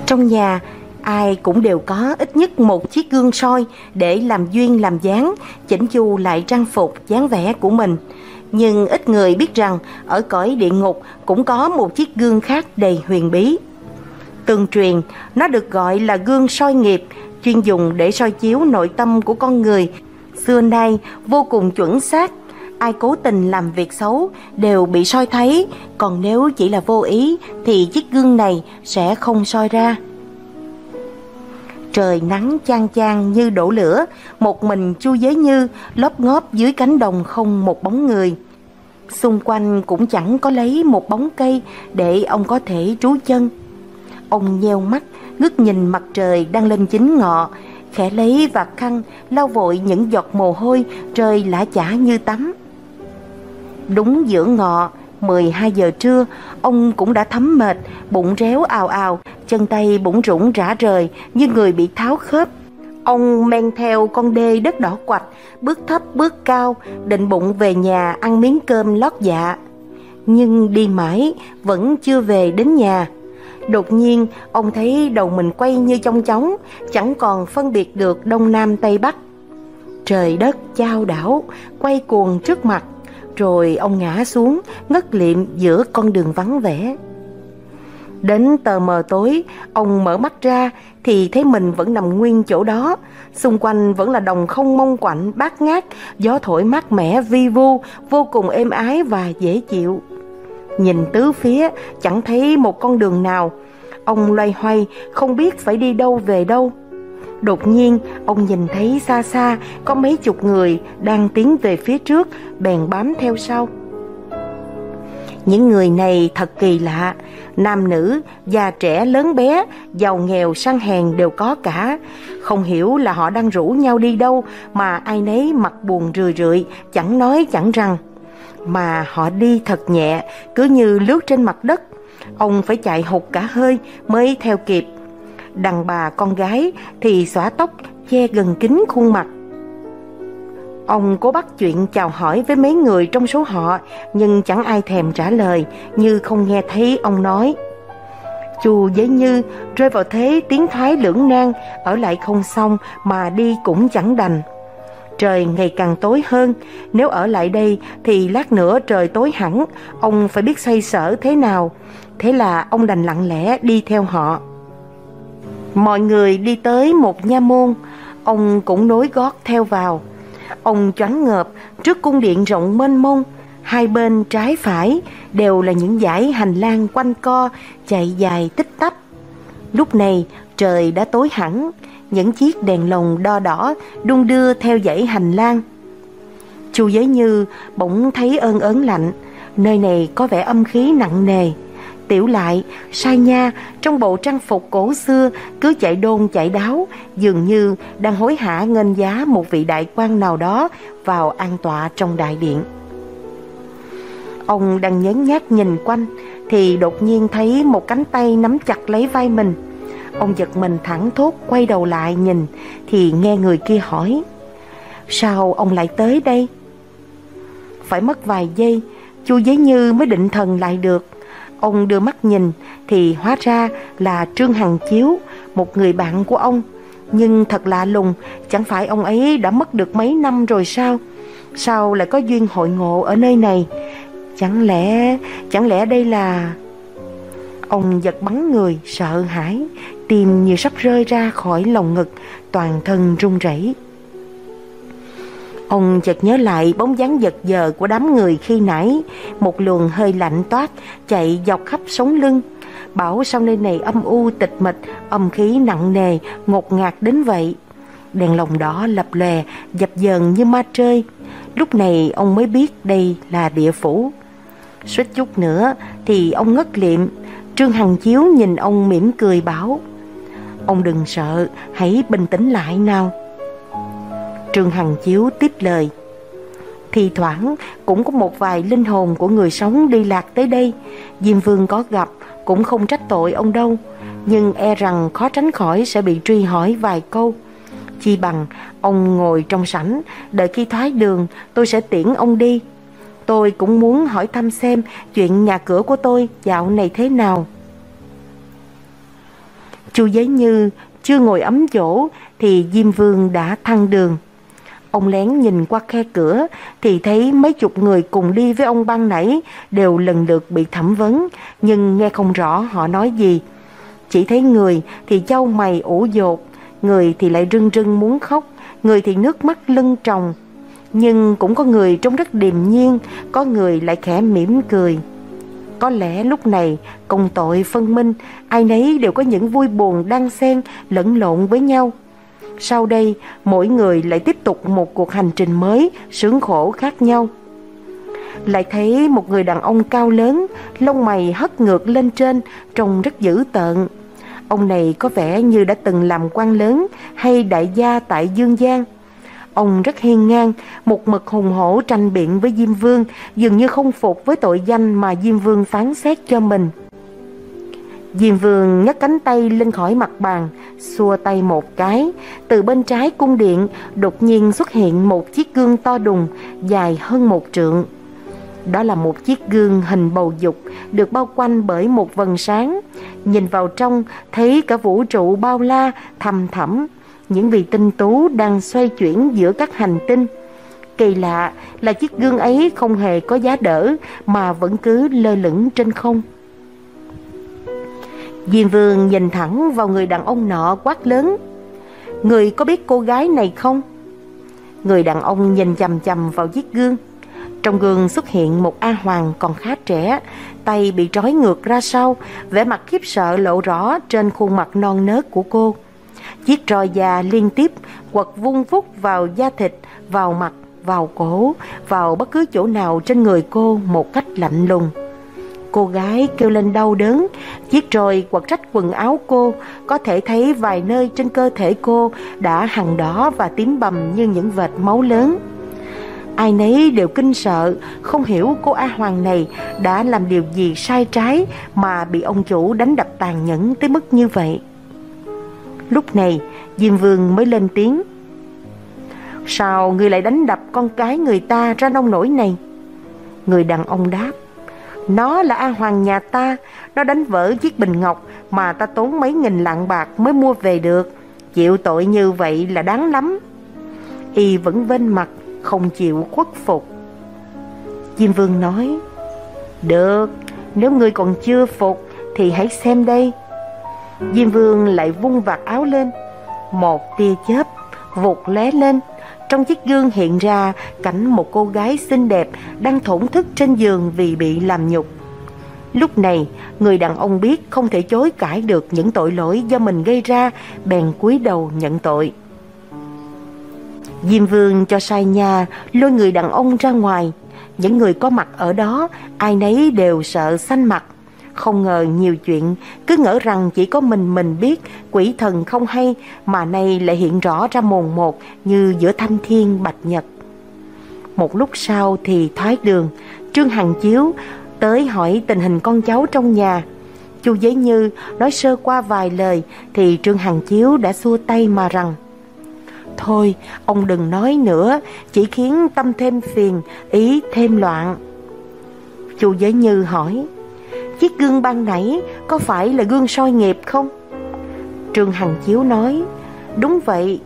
Trong nhà, ai cũng đều có ít nhất một chiếc gương soi để làm duyên làm dáng, chỉnh chu lại trang phục, dáng vẻ của mình. Nhưng ít người biết rằng ở cõi địa ngục cũng có một chiếc gương khác đầy huyền bí. Tương truyền, nó được gọi là gương soi nghiệp, chuyên dùng để soi chiếu nội tâm của con người. Xưa nay vô cùng chuẩn xác, ai cố tình làm việc xấu đều bị soi thấy, còn nếu chỉ là vô ý thì chiếc gương này sẽ không soi ra. Trời nắng chang chang như đổ lửa, một mình Chu Giới Như lóp ngóp dưới cánh đồng không một bóng người. Xung quanh cũng chẳng có lấy một bóng cây để ông có thể trú chân. Ông nheo mắt, ngước nhìn mặt trời đang lên chính ngọ, khẽ lấy vạt khăn lau vội những giọt mồ hôi rơi lã chã như tắm. Đúng giữa ngọ, 12 giờ trưa, ông cũng đã thấm mệt, bụng réo ào ào, chân tay bủn rủn rã rời như người bị tháo khớp. Ông men theo con đê đất đỏ quạch, bước thấp bước cao, định bụng về nhà ăn miếng cơm lót dạ. Nhưng đi mãi vẫn chưa về đến nhà. Đột nhiên ông thấy đầu mình quay như chong chóng, chẳng còn phân biệt được đông nam tây bắc. Trời đất chao đảo, quay cuồng trước mặt, rồi ông ngã xuống ngất lịm giữa con đường vắng vẻ. Đến tờ mờ tối, ông mở mắt ra thì thấy mình vẫn nằm nguyên chỗ đó. Xung quanh vẫn là đồng không mông quạnh bát ngát, gió thổi mát mẻ vi vu, vô cùng êm ái và dễ chịu. Nhìn tứ phía chẳng thấy một con đường nào. Ông loay hoay không biết phải đi đâu về đâu. Đột nhiên ông nhìn thấy xa xa có mấy chục người đang tiến về phía trước, bèn bám theo sau. Những người này thật kỳ lạ, nam nữ, già trẻ lớn bé, giàu nghèo sang hèn đều có cả. Không hiểu là họ đang rủ nhau đi đâu mà ai nấy mặt buồn rười rượi, chẳng nói chẳng rằng. Mà họ đi thật nhẹ, cứ như lướt trên mặt đất. Ông phải chạy hụt cả hơi mới theo kịp. Đàn bà con gái thì xõa tóc che gần kín khuôn mặt. Ông cố bắt chuyện chào hỏi với mấy người trong số họ, nhưng chẳng ai thèm trả lời, như không nghe thấy ông nói. Chu Giới Như rơi vào thế tiến thoái lưỡng nan, ở lại không xong mà đi cũng chẳng đành. Trời ngày càng tối hơn, nếu ở lại đây thì lát nữa trời tối hẳn, ông phải biết xoay sở thế nào. Thế là ông đành lặng lẽ đi theo họ. Mọi người đi tới một nha môn, ông cũng nối gót theo vào. Ông choáng ngợp trước cung điện rộng mênh mông, hai bên trái phải đều là những dãy hành lang quanh co chạy dài tích tắp. Lúc này trời đã tối hẳn, những chiếc đèn lồng đo đỏ đung đưa theo dãy hành lang. Chu Giới Như bỗng thấy ơn ớn lạnh, nơi này có vẻ âm khí nặng nề. Tiểu Lại, Sai Nha trong bộ trang phục cổ xưa cứ chạy đôn chạy đáo, dường như đang hối hả nghênh giá một vị đại quan nào đó vào an tọa trong đại điện. Ông đang nhớn nhác nhìn quanh thì đột nhiên thấy một cánh tay nắm chặt lấy vai mình. Ông giật mình thẳng thốt quay đầu lại nhìn thì nghe người kia hỏi: sao ông lại tới đây? Phải mất vài giây Chu Giới Như mới định thần lại được. Ông đưa mắt nhìn thì hóa ra là Trương Hằng Chiếu, một người bạn của ông. Nhưng thật lạ lùng, chẳng phải ông ấy đã mất được mấy năm rồi sao? Sao lại có duyên hội ngộ ở nơi này? Chẳng lẽ đây là... Ông giật bắn người, sợ hãi, tim như sắp rơi ra khỏi lồng ngực, toàn thân run rẩy. Ông chợt nhớ lại bóng dáng giật giờ của đám người khi nãy, một luồng hơi lạnh toát chạy dọc khắp sống lưng. Bảo sao nơi này âm u tịch mịch, âm khí nặng nề, ngột ngạt đến vậy. Đèn lồng đỏ lập lòe, dập dờn như ma trơi. Lúc này ông mới biết đây là địa phủ. Suýt chút nữa thì ông ngất lịm. Trương Hằng Chiếu nhìn ông mỉm cười bảo: ông đừng sợ, hãy bình tĩnh lại nào. Trương Hằng Chiếu tiếp lời: thì thoảng cũng có một vài linh hồn của người sống đi lạc tới đây. Diêm Vương có gặp cũng không trách tội ông đâu, nhưng e rằng khó tránh khỏi sẽ bị truy hỏi vài câu. Chi bằng ông ngồi trong sảnh, đợi khi thoái đường tôi sẽ tiễn ông đi. Tôi cũng muốn hỏi thăm xem chuyện nhà cửa của tôi dạo này thế nào. Chu Giới Như chưa ngồi ấm chỗ thì Diêm Vương đã thăng đường. Ông lén nhìn qua khe cửa thì thấy mấy chục người cùng đi với ông ban nãy đều lần lượt bị thẩm vấn, nhưng nghe không rõ họ nói gì. Chỉ thấy người thì chau mày ủ dột, người thì lại rưng rưng muốn khóc, người thì nước mắt lưng tròng. Nhưng cũng có người trông rất điềm nhiên, có người lại khẽ mỉm cười. Có lẽ lúc này công tội phân minh, ai nấy đều có những vui buồn đan xen lẫn lộn với nhau. Sau đây mỗi người lại tiếp tục một cuộc hành trình mới, sướng khổ khác nhau. Lại thấy một người đàn ông cao lớn, lông mày hất ngược lên trên, trông rất dữ tợn. Ông này có vẻ như đã từng làm quan lớn hay đại gia tại Dương Giang. Ông rất hiên ngang, một mực hùng hổ tranh biện với Diêm Vương, dường như không phục với tội danh mà Diêm Vương phán xét cho mình. Diêm Vương nhấc cánh tay lên khỏi mặt bàn, xua tay một cái. Từ bên trái cung điện đột nhiên xuất hiện một chiếc gương to đùng, dài hơn 1 trượng. Đó là một chiếc gương hình bầu dục, được bao quanh bởi một vầng sáng. Nhìn vào trong, thấy cả vũ trụ bao la, thăm thẳm. Những vì tinh tú đang xoay chuyển giữa các hành tinh. Kỳ lạ là chiếc gương ấy không hề có giá đỡ, mà vẫn cứ lơ lửng trên không. Diêm Vương nhìn thẳng vào người đàn ông nọ quát lớn: "Người có biết cô gái này không?" Người đàn ông nhìn chằm chằm vào chiếc gương. Trong gương xuất hiện một A Hoàng còn khá trẻ, tay bị trói ngược ra sau, vẻ mặt khiếp sợ lộ rõ trên khuôn mặt non nớt của cô. Chiếc roi da liên tiếp quật vung vút vào da thịt, vào mặt, vào cổ, vào bất cứ chỗ nào trên người cô một cách lạnh lùng. Cô gái kêu lên đau đớn, chiếc roi quật rách quần áo cô, có thể thấy vài nơi trên cơ thể cô đã hằn đỏ và tím bầm như những vệt máu lớn. Ai nấy đều kinh sợ, không hiểu cô A Hoàng này đã làm điều gì sai trái mà bị ông chủ đánh đập tàn nhẫn tới mức như vậy. Lúc này Diêm Vương mới lên tiếng: "Sao ngươi lại đánh đập con cái người ta ra nông nỗi này?" Người đàn ông đáp: "Nó là A Hoàng nhà ta, nó đánh vỡ chiếc bình ngọc mà ta tốn mấy nghìn lạng bạc mới mua về được. Chịu tội như vậy là đáng lắm." Y vẫn vênh mặt, không chịu khuất phục. Diêm Vương nói: "Được, nếu ngươi còn chưa phục thì hãy xem đây." Diêm Vương lại vung vạt áo lên. Một tia chớp vụt lóe lên. Trong chiếc gương hiện ra cảnh một cô gái xinh đẹp đang thổn thức trên giường vì bị làm nhục. Lúc này người đàn ông biết không thể chối cãi được những tội lỗi do mình gây ra, bèn cúi đầu nhận tội. Diêm Vương cho sai nha lôi người đàn ông ra ngoài. Những người có mặt ở đó ai nấy đều sợ xanh mặt. Không ngờ nhiều chuyện, cứ ngỡ rằng chỉ có mình biết, quỷ thần không hay, mà nay lại hiện rõ ra mồn một như giữa thanh thiên bạch nhật. Một lúc sau thì thoái đường, Trương Hằng Chiếu tới hỏi tình hình con cháu trong nhà. Chu Giới Như nói sơ qua vài lời thì Trương Hằng Chiếu đã xua tay mà rằng: "Thôi, ông đừng nói nữa, chỉ khiến tâm thêm phiền, ý thêm loạn." Chu Giới Như hỏi: "Chiếc gương ban nãy có phải là gương soi nghiệp không?" Trương Hằng Chiếu nói: "Đúng vậy."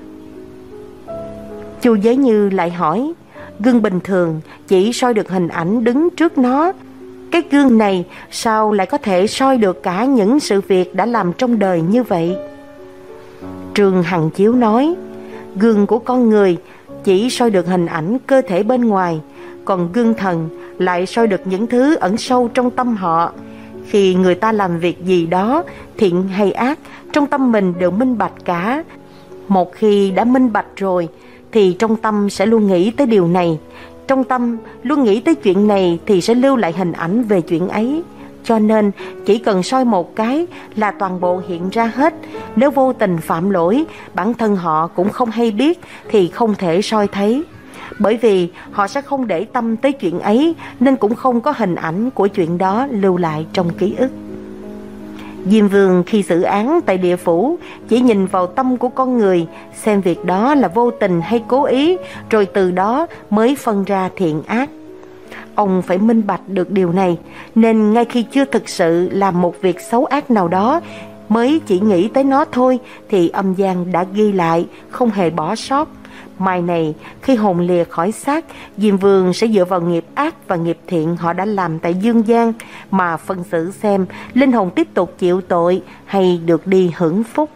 Chu Giới Như lại hỏi: "Gương bình thường chỉ soi được hình ảnh đứng trước nó, cái gương này sao lại có thể soi được cả những sự việc đã làm trong đời như vậy?" Trương Hằng Chiếu nói: "Gương của con người chỉ soi được hình ảnh cơ thể bên ngoài, còn gương thần lại soi được những thứ ẩn sâu trong tâm họ. Khi người ta làm việc gì đó, thiện hay ác, trong tâm mình đều minh bạch cả. Một khi đã minh bạch rồi, thì trong tâm sẽ luôn nghĩ tới điều này. Trong tâm luôn nghĩ tới chuyện này thì sẽ lưu lại hình ảnh về chuyện ấy. Cho nên chỉ cần soi một cái là toàn bộ hiện ra hết. Nếu vô tình phạm lỗi, bản thân họ cũng không hay biết thì không thể soi thấy. Bởi vì họ sẽ không để tâm tới chuyện ấy, nên cũng không có hình ảnh của chuyện đó lưu lại trong ký ức." Diêm Vương khi xử án tại địa phủ chỉ nhìn vào tâm của con người, xem việc đó là vô tình hay cố ý, rồi từ đó mới phân ra thiện ác. Ông phải minh bạch được điều này, nên ngay khi chưa thực sự làm một việc xấu ác nào đó Mới chỉ nghĩ tới nó thôi thì âm gian đã ghi lại, không hề bỏ sót. Mai này, khi hồn lìa khỏi xác, Diêm Vương sẽ dựa vào nghiệp ác và nghiệp thiện họ đã làm tại dương gian mà phân xử xem linh hồn tiếp tục chịu tội hay được đi hưởng phúc.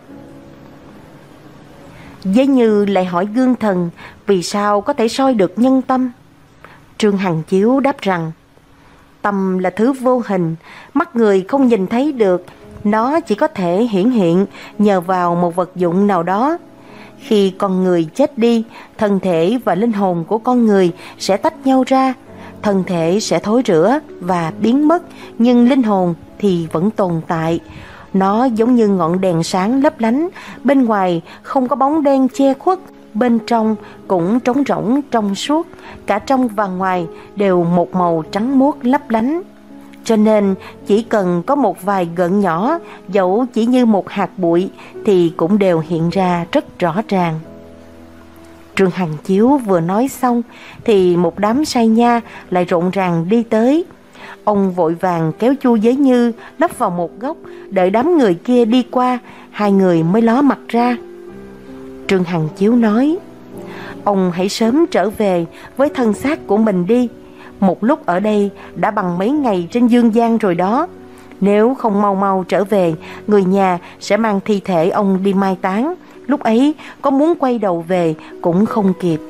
Giới Như lại hỏi Gương Thần vì sao có thể soi được nhân tâm. Trương Hằng Chiếu đáp rằng, tâm là thứ vô hình, mắt người không nhìn thấy được, nó chỉ có thể hiển hiện nhờ vào một vật dụng nào đó. Khi con người chết đi, thân thể và linh hồn của con người sẽ tách nhau ra, thân thể sẽ thối rữa và biến mất, nhưng linh hồn thì vẫn tồn tại. Nó giống như ngọn đèn sáng lấp lánh, bên ngoài không có bóng đen che khuất, bên trong cũng trống rỗng trong suốt, cả trong và ngoài đều một màu trắng muốt lấp lánh. Cho nên chỉ cần có một vài gợn nhỏ, dẫu chỉ như một hạt bụi, thì cũng đều hiện ra rất rõ ràng. Trương Hằng Chiếu vừa nói xong thì một đám say nha lại rộn ràng đi tới. Ông vội vàng kéo Chu Giới Như nấp vào một góc, đợi đám người kia đi qua, hai người mới ló mặt ra. Trương Hằng Chiếu nói, ông hãy sớm trở về với thân xác của mình đi. Một lúc ở đây đã bằng mấy ngày trên dương gian rồi đó. Nếu không mau mau trở về, người nhà sẽ mang thi thể ông đi mai táng. Lúc ấy có muốn quay đầu về cũng không kịp.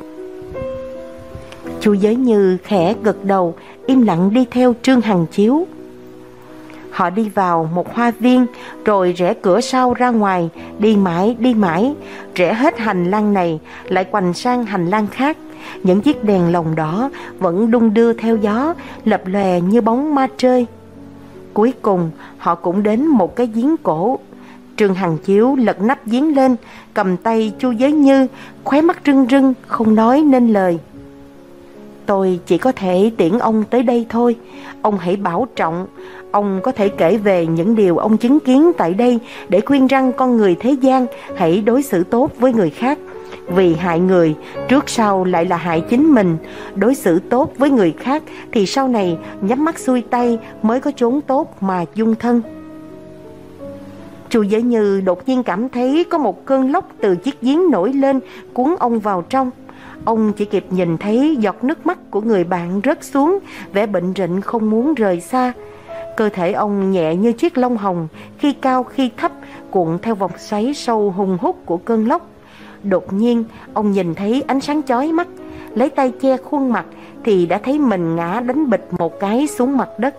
Chu Giới Như khẽ gật đầu, im lặng đi theo Trương Hằng Chiếu. Họ đi vào một hoa viên, rồi rẽ cửa sau ra ngoài, đi mãi, rẽ hết hành lang này, lại quành sang hành lang khác. Những chiếc đèn lồng đỏ vẫn đung đưa theo gió, lập lòe như bóng ma trơi. Cuối cùng họ cũng đến một cái giếng cổ. Trương Hằng Chiếu lật nắp giếng lên, cầm tay Chu Giới Như, khóe mắt rưng rưng, không nói nên lời. Tôi chỉ có thể tiễn ông tới đây thôi. Ông hãy bảo trọng. Ông có thể kể về những điều ông chứng kiến tại đây để khuyên răn con người thế gian hãy đối xử tốt với người khác. Vì hại người, trước sau lại là hại chính mình. Đối xử tốt với người khác thì sau này nhắm mắt xuôi tay mới có chốn tốt mà dung thân. Chu Giới Như đột nhiên cảm thấy có một cơn lốc từ chiếc giếng nổi lên, cuốn ông vào trong. Ông chỉ kịp nhìn thấy giọt nước mắt của người bạn rớt xuống, vẻ bệnh rịnh không muốn rời xa. Cơ thể ông nhẹ như chiếc lông hồng, khi cao khi thấp, cuộn theo vòng xoáy sâu hùng hút của cơn lốc. Đột nhiên, ông nhìn thấy ánh sáng chói mắt, lấy tay che khuôn mặt thì đã thấy mình ngã đánh bịch một cái xuống mặt đất.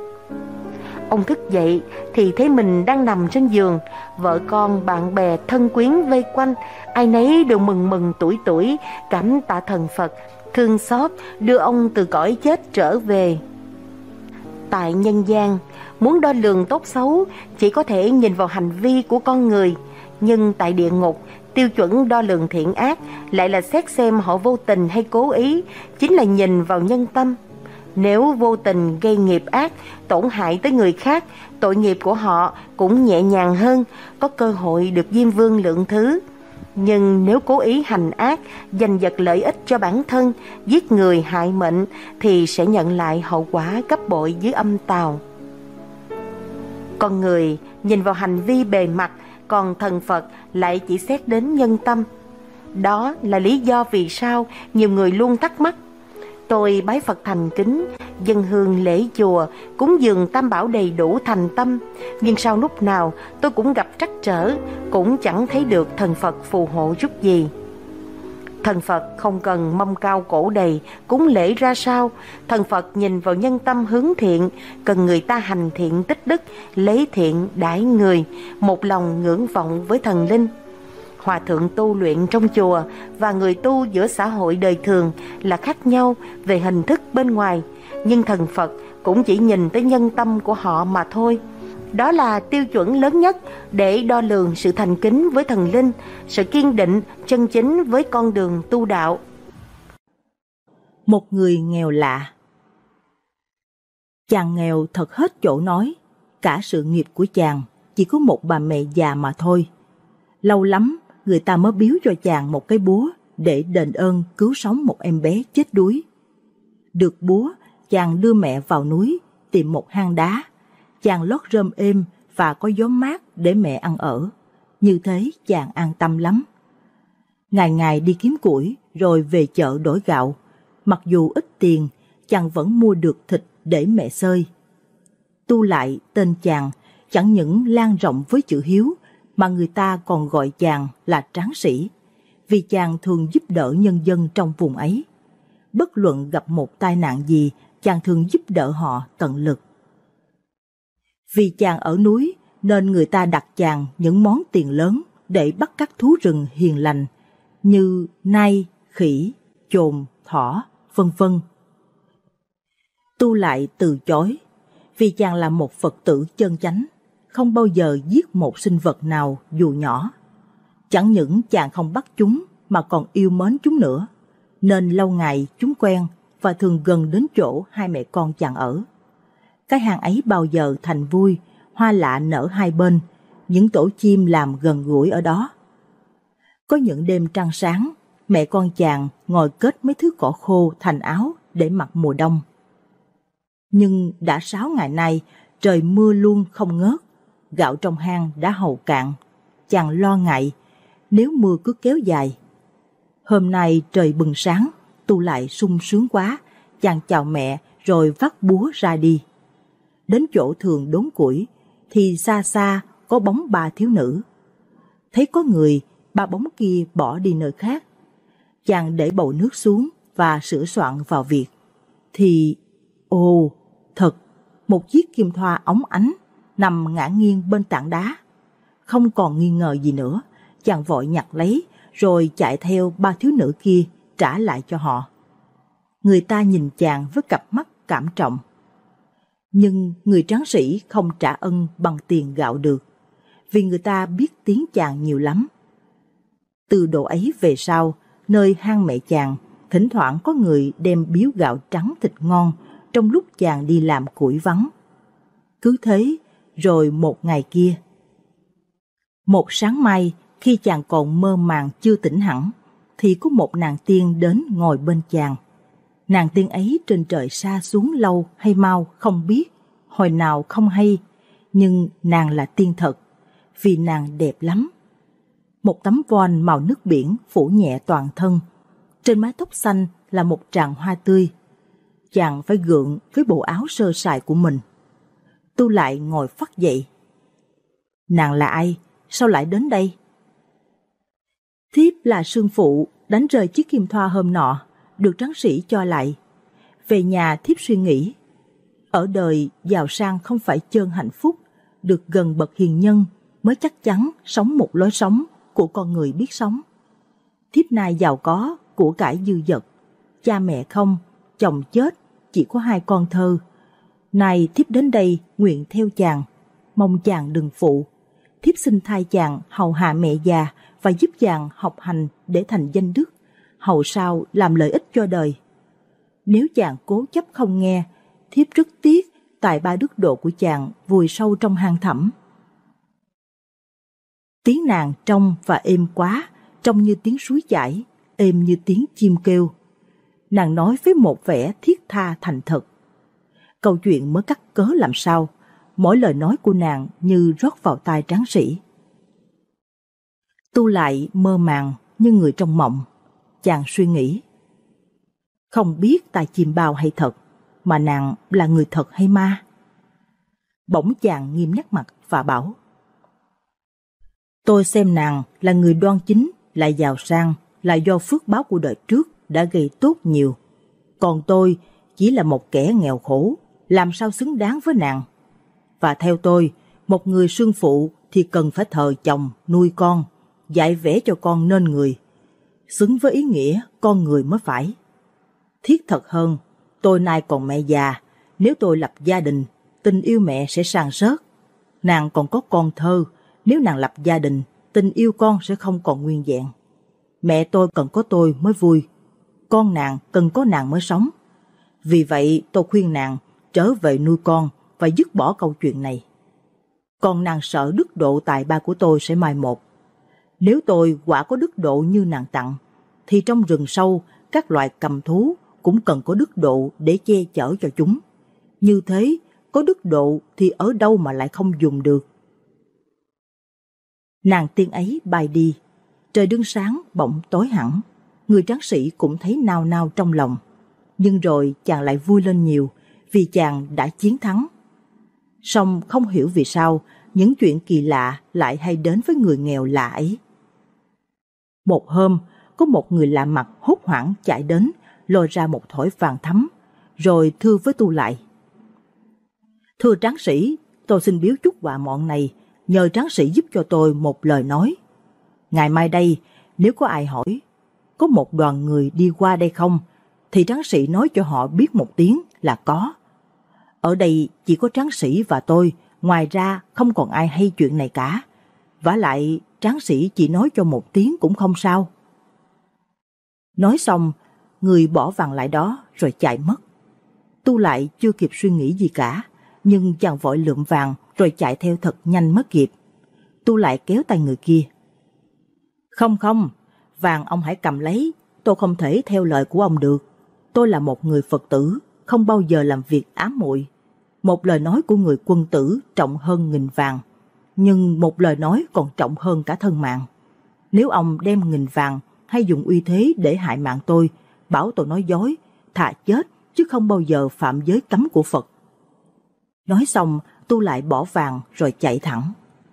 Ông thức dậy thì thấy mình đang nằm trên giường, vợ con, bạn bè, thân quyến vây quanh, ai nấy đều mừng mừng tuổi tuổi, cảm tạ thần Phật, thương xót đưa ông từ cõi chết trở về. Tại nhân gian, muốn đo lường tốt xấu chỉ có thể nhìn vào hành vi của con người, nhưng tại địa ngục, tiêu chuẩn đo lường thiện ác lại là xét xem họ vô tình hay cố ý, chính là nhìn vào nhân tâm. Nếu vô tình gây nghiệp ác, tổn hại tới người khác, tội nghiệp của họ cũng nhẹ nhàng hơn, có cơ hội được Diêm Vương lượng thứ. Nhưng nếu cố ý hành ác, giành giật lợi ích cho bản thân, giết người hại mệnh, thì sẽ nhận lại hậu quả gấp bội dưới âm tào. Con người nhìn vào hành vi bề mặt, còn thần Phật lại chỉ xét đến nhân tâm. Đó là lý do vì sao nhiều người luôn thắc mắc. Tôi bái Phật thành kính, dâng hương lễ chùa, cúng dường tam bảo đầy đủ thành tâm, nhưng sau lúc nào tôi cũng gặp trắc trở, cũng chẳng thấy được thần Phật phù hộ chút gì. Thần Phật không cần mâm cao cổ đầy, cúng lễ ra sao. Thần Phật nhìn vào nhân tâm hướng thiện, cần người ta hành thiện tích đức, lấy thiện đãi người, một lòng ngưỡng vọng với thần linh. Hòa thượng tu luyện trong chùa và người tu giữa xã hội đời thường là khác nhau về hình thức bên ngoài, nhưng thần Phật cũng chỉ nhìn tới nhân tâm của họ mà thôi. Đó là tiêu chuẩn lớn nhất để đo lường sự thành kính với thần linh, sự kiên định, chân chính với con đường tu đạo. Một người nghèo lạ. Chàng nghèo thật hết chỗ nói, cả sự nghiệp của chàng chỉ có một bà mẹ già mà thôi. Lâu lắm người ta mới biếu cho chàng một cái búa để đền ơn cứu sống một em bé chết đuối. Được búa, chàng đưa mẹ vào núi tìm một hang đá. Chàng lót rơm êm, và có gió mát để mẹ ăn ở. Như thế chàng an tâm lắm. Ngày ngày đi kiếm củi rồi về chợ đổi gạo. Mặc dù ít tiền, chàng vẫn mua được thịt để mẹ xơi. Tu Lại tên chàng chẳng những lan rộng với chữ hiếu, mà người ta còn gọi chàng là tráng sĩ, vì chàng thường giúp đỡ nhân dân trong vùng ấy. Bất luận gặp một tai nạn gì, chàng thường giúp đỡ họ tận lực. Vì chàng ở núi nên người ta đặt chàng những món tiền lớn để bắt các thú rừng hiền lành như nai, khỉ, chồn, thỏ, vân vân. Tu Lại từ chối, vì chàng là một Phật tử chân chánh, không bao giờ giết một sinh vật nào dù nhỏ. Chẳng những chàng không bắt chúng mà còn yêu mến chúng nữa, nên lâu ngày chúng quen và thường gần đến chỗ hai mẹ con chàng ở. Cái hang ấy bao giờ thành vui, hoa lạ nở hai bên, những tổ chim làm gần gũi ở đó. Có những đêm trăng sáng, mẹ con chàng ngồi kết mấy thứ cỏ khô thành áo để mặc mùa đông. Nhưng đã 6 ngày nay, trời mưa luôn không ngớt, gạo trong hang đã hầu cạn. Chàng lo ngại, nếu mưa cứ kéo dài. Hôm nay trời bừng sáng, Tu Lại sung sướng quá, chàng chào mẹ rồi vác búa ra đi. Đến chỗ thường đốn củi, thì xa xa có bóng 3 thiếu nữ. Thấy có người, 3 bóng kia bỏ đi nơi khác. Chàng để bầu nước xuống và sửa soạn vào việc. Thì, ồ, thật, một chiếc kim thoa óng ánh nằm ngả nghiêng bên tảng đá. Không còn nghi ngờ gì nữa, chàng vội nhặt lấy rồi chạy theo 3 thiếu nữ kia trả lại cho họ. Người ta nhìn chàng với cặp mắt cảm trọng. Nhưng người tráng sĩ không trả ân bằng tiền gạo được, vì người ta biết tiếng chàng nhiều lắm. Từ độ ấy về sau, nơi hang mẹ chàng, thỉnh thoảng có người đem biếu gạo trắng thịt ngon trong lúc chàng đi làm củi vắng. Cứ thế, rồi một ngày kia. Một sáng mai, khi chàng còn mơ màng chưa tỉnh hẳn, thì có một nàng tiên đến ngồi bên chàng. Nàng tiên ấy trên trời xa xuống lâu hay mau không biết, hồi nào không hay, nhưng nàng là tiên thật, vì nàng đẹp lắm. Một tấm voan màu nước biển phủ nhẹ toàn thân, trên mái tóc xanh là một tràng hoa tươi. Chàng phải gượng với bộ áo sơ sài của mình. Tu Lại ngồi phắt dậy. Nàng là ai? Sao lại đến đây? Thiếp là sương phụ đánh rơi chiếc kim thoa hôm nọ, được tráng sĩ cho lại. Về nhà thiếp suy nghĩ, ở đời giàu sang không phải chơn hạnh phúc, được gần bậc hiền nhân mới chắc chắn sống một lối sống của con người biết sống. Thiếp nay giàu có, của cải dư dật, cha mẹ không, chồng chết, chỉ có 2 con thơ. Nay thiếp đến đây nguyện theo chàng, mong chàng đừng phụ. Thiếp xin thay chàng hầu hạ mẹ già và giúp chàng học hành để thành danh đức, hầu sao làm lợi ích cho đời. Nếu chàng cố chấp không nghe, thiếp rất tiếc tài 3 đức độ của chàng vùi sâu trong hang thẳm. Tiếng nàng trong và êm quá, trông như tiếng suối chảy, êm như tiếng chim kêu. Nàng nói với một vẻ thiết tha thành thật. Câu chuyện mới cắt cớ làm sao, mỗi lời nói của nàng như rót vào tai tráng sĩ. Tu Lại mơ màng như người trong mộng. Chàng suy nghĩ, không biết ta chim bao hay thật, mà nàng là người thật hay ma? Bỗng chàng nghiêm nét mặt và bảo, tôi xem nàng là người đoan chính, lại giàu sang, là do phước báo của đời trước đã gây tốt nhiều. Còn tôi chỉ là một kẻ nghèo khổ, làm sao xứng đáng với nàng? Và theo tôi, một người sương phụ thì cần phải thờ chồng, nuôi con, dạy vẽ cho con nên người, xứng với ý nghĩa con người mới phải. Thiết thật hơn, tôi nay còn mẹ già, nếu tôi lập gia đình, tình yêu mẹ sẽ san sớt. Nàng còn có con thơ, nếu nàng lập gia đình, tình yêu con sẽ không còn nguyên vẹn. Mẹ tôi cần có tôi mới vui, con nàng cần có nàng mới sống. Vì vậy tôi khuyên nàng trở về nuôi con và dứt bỏ câu chuyện này. Còn nàng sợ đức độ tài ba của tôi sẽ mai một. Nếu tôi quả có đức độ như nàng tặng, thì trong rừng sâu các loài cầm thú cũng cần có đức độ để che chở cho chúng. Như thế, có đức độ thì ở đâu mà lại không dùng được. Nàng tiên ấy bay đi, trời đương sáng bỗng tối hẳn, người tráng sĩ cũng thấy nao nao trong lòng. Nhưng rồi chàng lại vui lên nhiều vì chàng đã chiến thắng. Song không hiểu vì sao những chuyện kỳ lạ lại hay đến với người nghèo lạ ấy. Một hôm, có một người lạ mặt hốt hoảng chạy đến, lôi ra một thỏi vàng thắm, rồi thưa với Tu Lại: "Thưa tráng sĩ, tôi xin biếu chút quà mọn này, nhờ tráng sĩ giúp cho tôi một lời nói. Ngày mai đây, nếu có ai hỏi có một đoàn người đi qua đây không, thì tráng sĩ nói cho họ biết một tiếng là có. Ở đây chỉ có tráng sĩ và tôi, ngoài ra không còn ai hay chuyện này cả. Vả lại tráng sĩ chỉ nói cho một tiếng cũng không sao." Nói xong, người bỏ vàng lại đó rồi chạy mất. Tu Lại chưa kịp suy nghĩ gì cả, nhưng chàng vội lượm vàng rồi chạy theo thật nhanh mất kịp. Tu Lại kéo tay người kia: Không, vàng ông hãy cầm lấy, tôi không thể theo lời của ông được. Tôi là một người Phật tử, không bao giờ làm việc ám muội. Một lời nói của người quân tử trọng hơn nghìn vàng, nhưng một lời nói còn trọng hơn cả thân mạng. Nếu ông đem nghìn vàng hay dùng uy thế để hại mạng tôi, bảo tôi nói dối, thà chết chứ không bao giờ phạm giới cấm của Phật. Nói xong, Tu Lại bỏ vàng rồi chạy thẳng.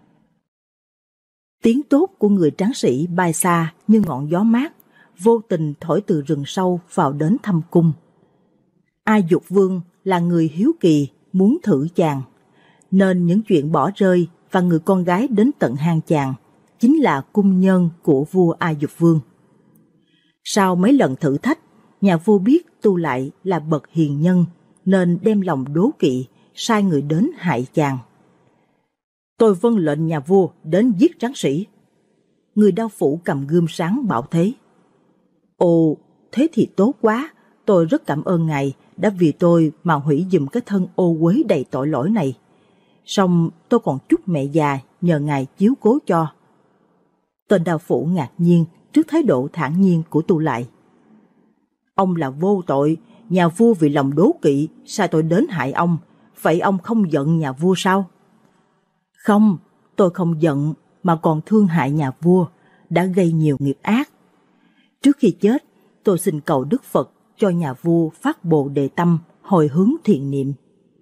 Tiếng tốt của người tráng sĩ bay xa như ngọn gió mát, vô tình thổi từ rừng sâu vào đến thâm cung. A Dục Vương là người hiếu kỳ muốn thử chàng, nên những chuyện bỏ rơi và người con gái đến tận hang chàng chính là cung nhân của vua A Dục Vương. Sau mấy lần thử thách, nhà vua biết Tu Lại là bậc hiền nhân nên đem lòng đố kỵ, sai người đến hại chàng. Tôi vâng lệnh nhà vua đến giết tráng sĩ. Người đao phủ cầm gươm sáng bảo thế. Ồ, thế thì tốt quá, tôi rất cảm ơn ngài đã vì tôi mà hủy giùm cái thân ô uế đầy tội lỗi này. Song tôi còn chúc mẹ già nhờ ngài chiếu cố cho. Tên đao phủ ngạc nhiên trước thái độ thản nhiên của Tu Lại. Ông là vô tội, nhà vua vì lòng đố kỵ sai tôi đến hại ông, vậy ông không giận nhà vua sao? Không, tôi không giận mà còn thương hại nhà vua, đã gây nhiều nghiệp ác. Trước khi chết, tôi xin cầu Đức Phật cho nhà vua phát Bồ Đề tâm, hồi hướng thiện niệm.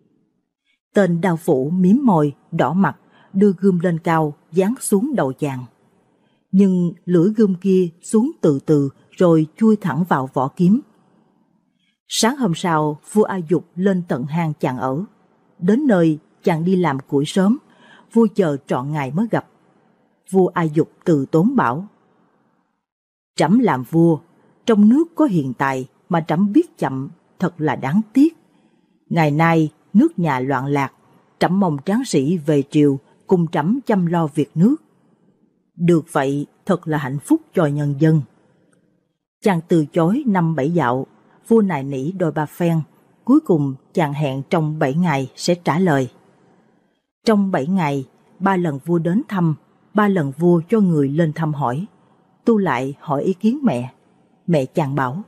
Tên đao phủ mím môi, đỏ mặt, đưa gươm lên cao, giáng xuống đầu chàng. Nhưng lưỡi gươm kia xuống từ từ rồi chui thẳng vào vỏ kiếm. Sáng hôm sau, vua A Dục lên tận hang chàng ở. Đến nơi, chàng đi làm củi sớm, vua chờ trọn ngày mới gặp. Vua A Dục từ tốn bảo: Trẫm làm vua, trong nước có hiền tài mà trẫm biết chậm, thật là đáng tiếc. Ngày nay nước nhà loạn lạc, trẫm mong tráng sĩ về triều cùng trẫm chăm lo việc nước. Được vậy thật là hạnh phúc cho nhân dân. Chàng từ chối 5-7 dạo, vua nài nỉ đôi ba phen, cuối cùng chàng hẹn trong 7 ngày sẽ trả lời. Trong 7 ngày, 3 lần vua đến thăm, 3 lần vua cho người lên thăm hỏi. Tu Lại hỏi ý kiến mẹ. Mẹ chàng bảo: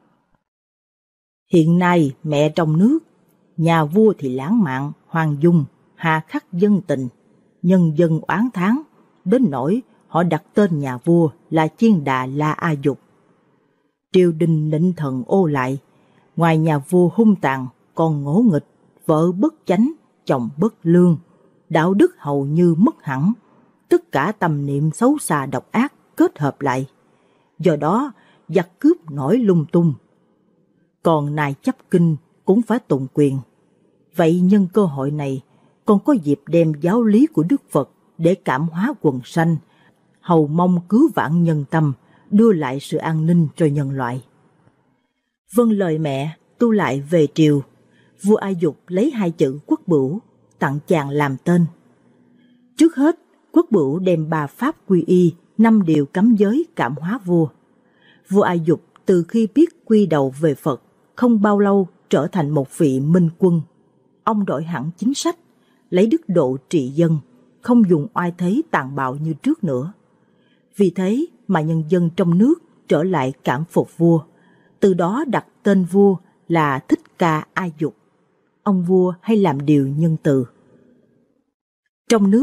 Hiện nay mẹ trong nước, nhà vua thì lãng mạn, hoàng dung, hà khắc dân tình, nhân dân oán thán, đến nỗi họ đặt tên nhà vua là Chiên Đà La A Dục. Triều đình nịnh thần ô lại, ngoài nhà vua hung tàn còn ngỗ nghịch, vợ bất chánh, chồng bất lương, đạo đức hầu như mất hẳn, tất cả tâm niệm xấu xa độc ác kết hợp lại. Do đó giặc cướp nổi lung tung. Còn nài chấp kinh cũng phải tụng quyền. Vậy nhân cơ hội này, còn có dịp đem giáo lý của Đức Phật để cảm hóa quần sanh, hầu mong cứu vãn nhân tâm, đưa lại sự an ninh cho nhân loại. Vâng lời mẹ, Tu Lại về triều. Vua A Dục lấy 2 chữ Quốc Bửu tặng chàng làm tên. Trước hết, Quốc Bửu đem 3 pháp quy y, 5 điều cấm giới cảm hóa vua. Vua A Dục từ khi biết quy đầu về Phật, không bao lâu trở thành một vị minh quân. Ông đổi hẳn chính sách, lấy đức độ trị dân, không dùng oai thế tàn bạo như trước nữa. Vì thế mà nhân dân trong nước trở lại cảm phục vua, từ đó đặt tên vua là Thích Ca A Dục. Ông vua hay làm điều nhân từ. Trong nước,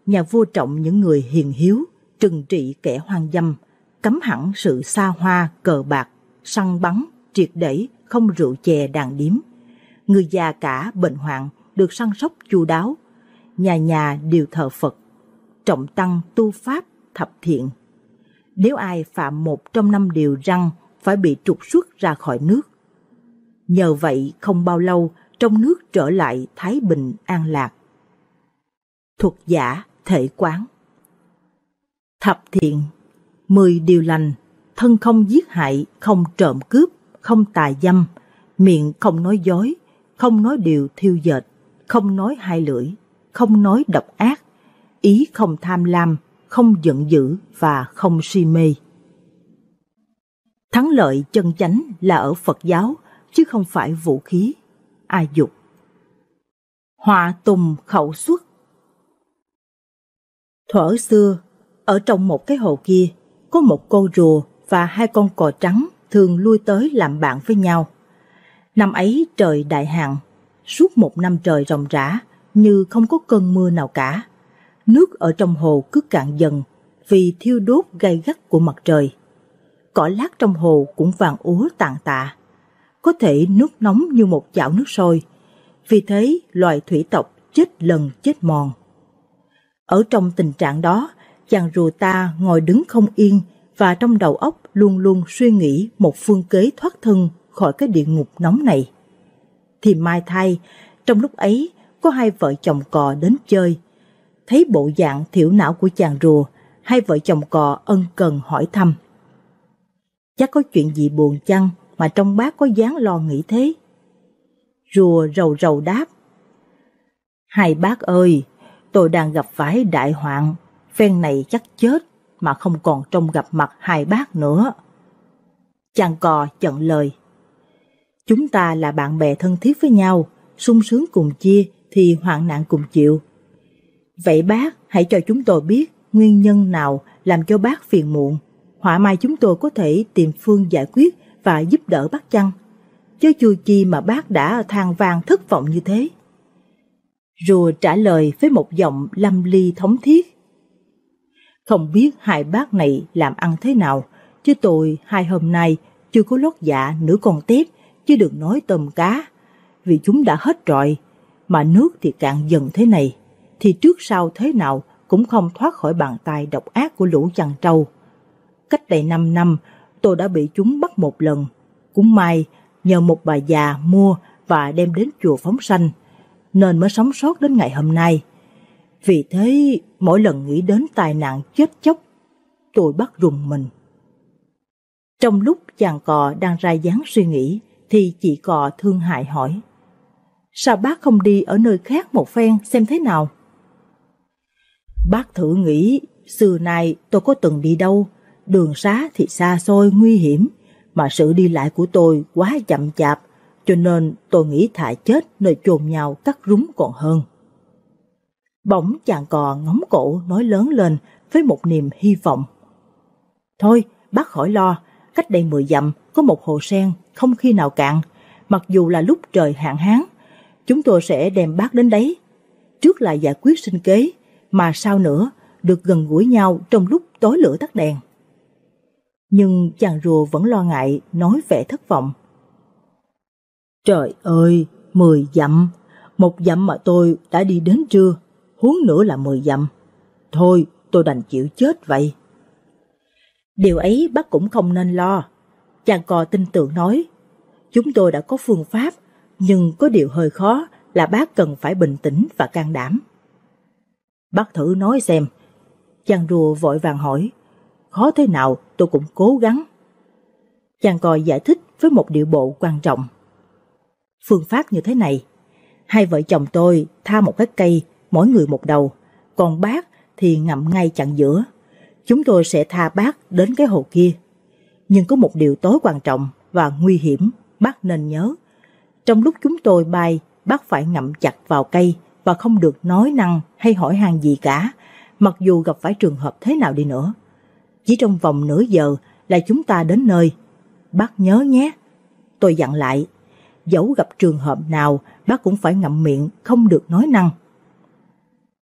nhà vua trọng những người hiền hiếu, trừng trị kẻ hoang dâm, cấm hẳn sự xa hoa, cờ bạc, săn bắn, triệt để, không rượu chè đàn điếm. Người già cả bệnh hoạn được săn sóc chu đáo, nhà nhà đều thờ Phật, trọng tăng tu pháp thập thiện. Nếu ai phạm một trong 5 điều răn phải bị trục xuất ra khỏi nước. Nhờ vậy không bao lâu trong nước trở lại thái bình an lạc. Thuật giả thể quán. Thập thiện, 10 điều lành: thân không giết hại, không trộm cướp, không tà dâm, miệng không nói dối, không nói điều thiêu dệt, không nói hai lưỡi, không nói độc ác, ý không tham lam, không giận dữ và không si mê. Thắng lợi chân chánh là ở Phật giáo, chứ không phải vũ khí, A Dục. Họa tùng khẩu xuất. Thuở xưa, ở trong một cái hồ kia, có một con rùa và 2 con cò trắng thường lui tới làm bạn với nhau. Năm ấy trời đại hạn, suốt 1 năm trời ròng rã, như không có cơn mưa nào cả. Nước ở trong hồ cứ cạn dần vì thiêu đốt gay gắt của mặt trời. Cỏ lát trong hồ cũng vàng úa tàn tạ, có thể nước nóng như một chảo nước sôi. Vì thế loài thủy tộc chết lần chết mòn. Ở trong tình trạng đó, chàng rùa ta ngồi đứng không yên và trong đầu óc luôn luôn suy nghĩ một phương kế thoát thân khỏi cái địa ngục nóng này. Thì mai thay, trong lúc ấy có 2 vợ chồng cò đến chơi. Thấy bộ dạng thiểu não của chàng rùa, 2 vợ chồng cò ân cần hỏi thăm: chắc có chuyện gì buồn chăng mà trong bác có dáng lo nghĩ thế? Rùa rầu rầu đáp: 2 bác ơi, tôi đang gặp phải đại hoạn, phen này chắc chết mà không còn trông gặp mặt 2 bác nữa. Chàng cò chận lời: chúng ta là bạn bè thân thiết với nhau, sung sướng cùng chia thì hoạn nạn cùng chịu. Vậy bác hãy cho chúng tôi biết nguyên nhân nào làm cho bác phiền muộn, họa mai chúng tôi có thể tìm phương giải quyết và giúp đỡ bác chăng? Chứ chưa chi mà bác đã than vang thất vọng như thế. Rùa trả lời với một giọng lâm ly thống thiết: không biết 2 bác này làm ăn thế nào, chứ tôi 2 hôm nay chưa có lót dạ nửa con tép, chứ đừng nói tôm cá, vì chúng đã hết rọi, mà nước thì cạn dần thế này, thì trước sau thế nào cũng không thoát khỏi bàn tay độc ác của lũ chăn trâu. Cách đây 5 năm, tôi đã bị chúng bắt một lần, cũng may nhờ một bà già mua và đem đến chùa phóng sanh, nên mới sống sót đến ngày hôm nay. Vì thế, mỗi lần nghĩ đến tai nạn chết chóc, tôi bắt rùng mình. Trong lúc chàng cò đang ra dáng suy nghĩ, thì chị cò thương hại hỏi: sao bác không đi ở nơi khác một phen xem thế nào? Bác thử nghĩ, xưa nay tôi có từng đi đâu, đường xá thì xa xôi nguy hiểm, mà sự đi lại của tôi quá chậm chạp, cho nên tôi nghĩ thà chết nơi chôn nhau cắt rúng còn hơn. Bỗng chàng cò ngóng cổ nói lớn lên với một niềm hy vọng: thôi bác khỏi lo, cách đây 10 dặm có một hồ sen không khi nào cạn, mặc dù là lúc trời hạn hán, chúng tôi sẽ đem bác đến đấy. Trước là giải quyết sinh kế, mà sau nữa được gần gũi nhau trong lúc tối lửa tắt đèn. Nhưng chàng rùa vẫn lo ngại, nói vẻ thất vọng: trời ơi, 10 dặm, 1 dặm mà tôi đã đi đến trưa, huống nữa là 10 dặm. Thôi, tôi đành chịu chết vậy. Điều ấy bác cũng không nên lo. Chàng cò tin tưởng nói: chúng tôi đã có phương pháp, nhưng có điều hơi khó là bác cần phải bình tĩnh và can đảm. Bác thử nói xem. Chàng rùa vội vàng hỏi: khó thế nào tôi cũng cố gắng. Chàng cò giải thích với một điệu bộ quan trọng: phương pháp như thế này, 2 vợ chồng tôi tha một cái cây, mỗi người một đầu, còn bác thì ngậm ngay chặn giữa. Chúng tôi sẽ tha bác đến cái hồ kia. Nhưng có một điều tối quan trọng và nguy hiểm, bác nên nhớ. Trong lúc chúng tôi bay, bác phải ngậm chặt vào cây và không được nói năng hay hỏi han gì cả, mặc dù gặp phải trường hợp thế nào đi nữa. Chỉ trong vòng nửa giờ là chúng ta đến nơi. Bác nhớ nhé. Tôi dặn lại, dẫu gặp trường hợp nào, bác cũng phải ngậm miệng, không được nói năng.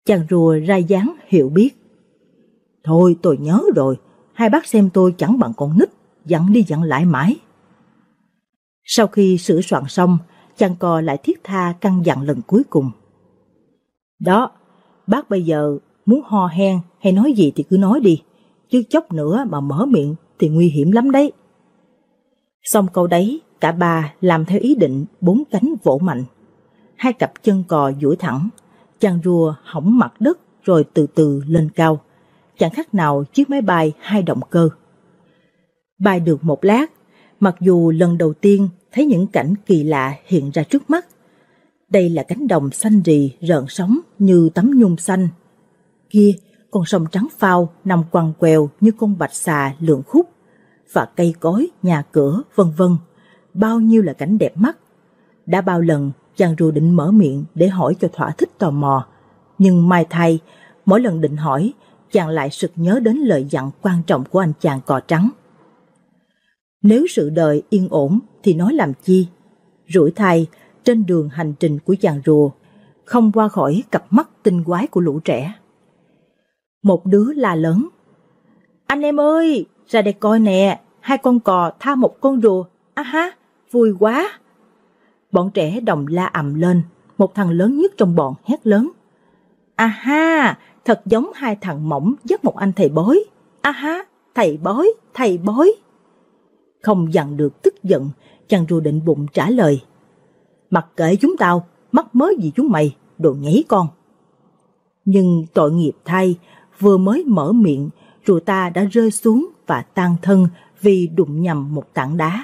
Chàng rùa ra dáng hiểu biết. Thôi tôi nhớ rồi, hai bác xem tôi chẳng bằng con nít, dặn đi dặn lại mãi. Sau khi sửa soạn xong, chàng cò lại thiết tha căn dặn lần cuối cùng. Đó, bác bây giờ muốn ho hen hay nói gì thì cứ nói đi, chứ chốc nữa mà mở miệng thì nguy hiểm lắm đấy. Xong câu đấy, cả ba làm theo ý định, bốn cánh vỗ mạnh. Hai cặp chân cò duỗi thẳng, chàng rùa hõng mặt đất rồi từ từ lên cao, chẳng khác nào chiếc máy bay hai động cơ. Bay được một lát, mặc dù lần đầu tiên thấy những cảnh kỳ lạ hiện ra trước mắt. Đây là cánh đồng xanh rì rợn sóng như tấm nhung xanh. Kia, con sông trắng phao nằm quằn quèo như con bạch xà lượn khúc, và cây cối, nhà cửa, vân vân. Bao nhiêu là cảnh đẹp mắt. Đã bao lần chàng rùa định mở miệng để hỏi cho thỏa thích tò mò, nhưng may thay, mỗi lần định hỏi, chàng lại sực nhớ đến lời dặn quan trọng của anh chàng cò trắng. Nếu sự đời yên ổn thì nói làm chi. Rủi thay, trên đường hành trình của chàng rùa, không qua khỏi cặp mắt tinh quái của lũ trẻ. Một đứa la lớn: Anh em ơi, ra đây coi nè, hai con cò tha một con rùa, á ha, vui quá. Bọn trẻ đồng la ầm lên, một thằng lớn nhất trong bọn hét lớn: À ha, thật giống hai thằng mỏng dắt một anh thầy bói, á ha, thầy bói, thầy bói. Không dằn được tức giận, chàng rùa định bụng trả lời: Mặc kệ chúng tao, mắc mớ gì chúng mày, đồ nhảy con. Nhưng tội nghiệp thay, vừa mới mở miệng, rùa ta đã rơi xuống và tan thân vì đụng nhầm một tảng đá.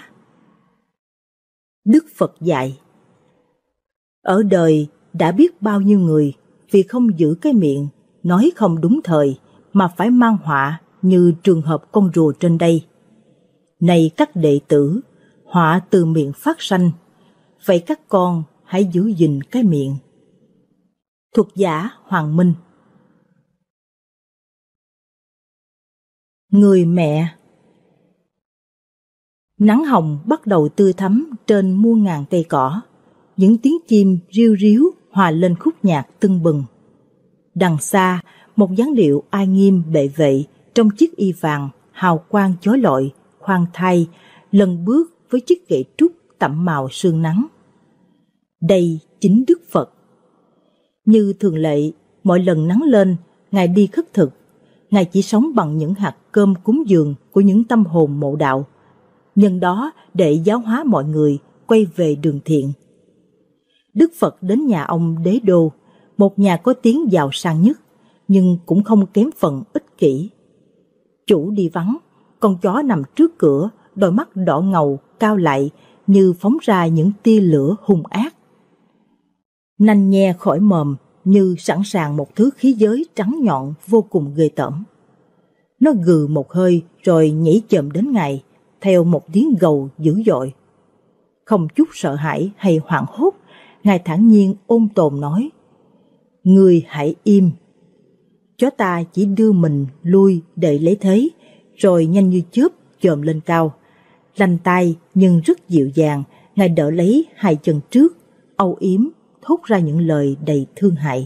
Đức Phật dạy: Ở đời đã biết bao nhiêu người vì không giữ cái miệng, nói không đúng thời mà phải mang họa, như trường hợp con rùa trên đây. Này các đệ tử, họa từ miệng phát sanh, vậy các con hãy giữ gìn cái miệng. Thuật giả Hoàng Minh. Người mẹ. Nắng hồng bắt đầu tươi thắm trên muôn ngàn cây cỏ, những tiếng chim riu ríu hòa lên khúc nhạc tưng bừng. Đằng xa, một dáng điệu ai nghiêm bệ vệ trong chiếc y vàng hào quang chói lọi, khoan thai, lần bước với chiếc gậy trúc tẩm màu sương nắng. Đây chính Đức Phật. Như thường lệ, mỗi lần nắng lên, Ngài đi khất thực, Ngài chỉ sống bằng những hạt cơm cúng dường của những tâm hồn mộ đạo, nhân đó để giáo hóa mọi người quay về đường thiện. Đức Phật đến nhà ông Đế Đô, một nhà có tiếng giàu sang nhất, nhưng cũng không kém phần ích kỷ. Chủ đi vắng, con chó nằm trước cửa, đôi mắt đỏ ngầu, cao lại, như phóng ra những tia lửa hung ác. Nanh nhe khỏi mồm, như sẵn sàng một thứ khí giới trắng nhọn vô cùng ghê tởm. Nó gừ một hơi rồi nhảy chồm đến Ngài, theo một tiếng gầu dữ dội. Không chút sợ hãi hay hoảng hốt, Ngài thản nhiên ôn tồn nói: Ngươi hãy im. Chó ta chỉ đưa mình lui để lấy thế, rồi nhanh như chớp chồm lên cao. Lanh tai nhưng rất dịu dàng, Ngài đỡ lấy hai chân trước, âu yếm thốt ra những lời đầy thương hại.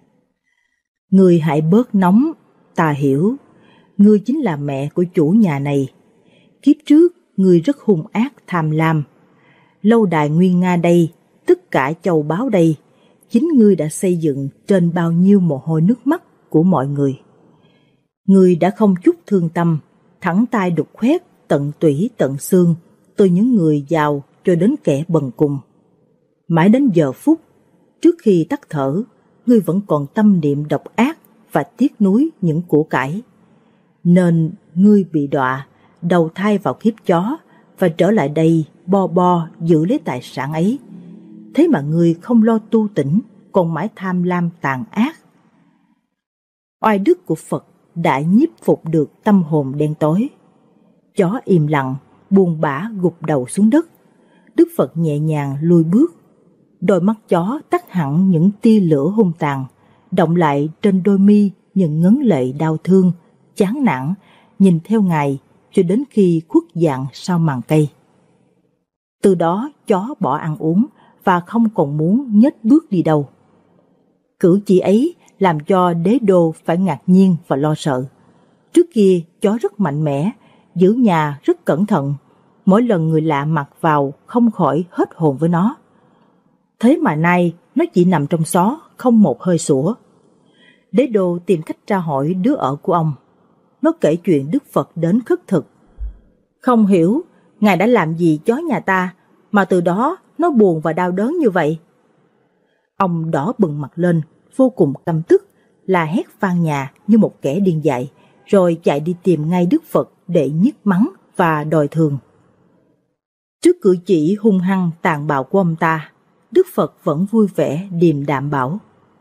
Ngươi hãy bớt nóng, ta hiểu. Ngươi chính là mẹ của chủ nhà này. Kiếp trước, ngươi rất hung ác tham lam. Lâu đài Nguyên Nga đây, tất cả châu báu đây, chính ngươi đã xây dựng trên bao nhiêu mồ hôi nước mắt của mọi người. Ngươi đã không chút thương tâm, thẳng tay đục khoét tận tủy tận xương, từ những người giàu cho đến kẻ bần cùng. Mãi đến giờ phút, trước khi tắt thở, ngươi vẫn còn tâm niệm độc ác và tiếc nuối những của cải. Nên ngươi bị đọa, đầu thai vào kiếp chó và trở lại đây bo bo giữ lấy tài sản ấy. Thế mà ngươi không lo tu tỉnh, còn mãi tham lam tàn ác. Oai đức của Phật đã nhiếp phục được tâm hồn đen tối. Chó im lặng, buồn bã gục đầu xuống đất. Đức Phật nhẹ nhàng lùi bước. Đôi mắt chó tắt hẳn những tia lửa hung tàn, động lại trên đôi mi những ngấn lệ đau thương, chán nản, nhìn theo Ngài cho đến khi khuất dạng sau màn cây. Từ đó chó bỏ ăn uống và không còn muốn nhếch bước đi đâu. Cử chỉ ấy làm cho Đế Đô phải ngạc nhiên và lo sợ. Trước kia chó rất mạnh mẽ, giữ nhà rất cẩn thận, mỗi lần người lạ mặc vào không khỏi hết hồn với nó. Thế mà nay nó chỉ nằm trong xó, không một hơi sủa. Đế Đô tìm cách tra hỏi đứa ở của ông. Nó kể chuyện Đức Phật đến khất thực. Không hiểu Ngài đã làm gì chó nhà ta mà từ đó nó buồn và đau đớn như vậy. Ông đỏ bừng mặt lên, vô cùng căm tức, la hét van nhà như một kẻ điên dại, rồi chạy đi tìm ngay Đức Phật để nhức mắng và đòi thường. Trước cử chỉ hung hăng tàn bạo của ông ta, Đức Phật vẫn vui vẻ điềm đạm bảo: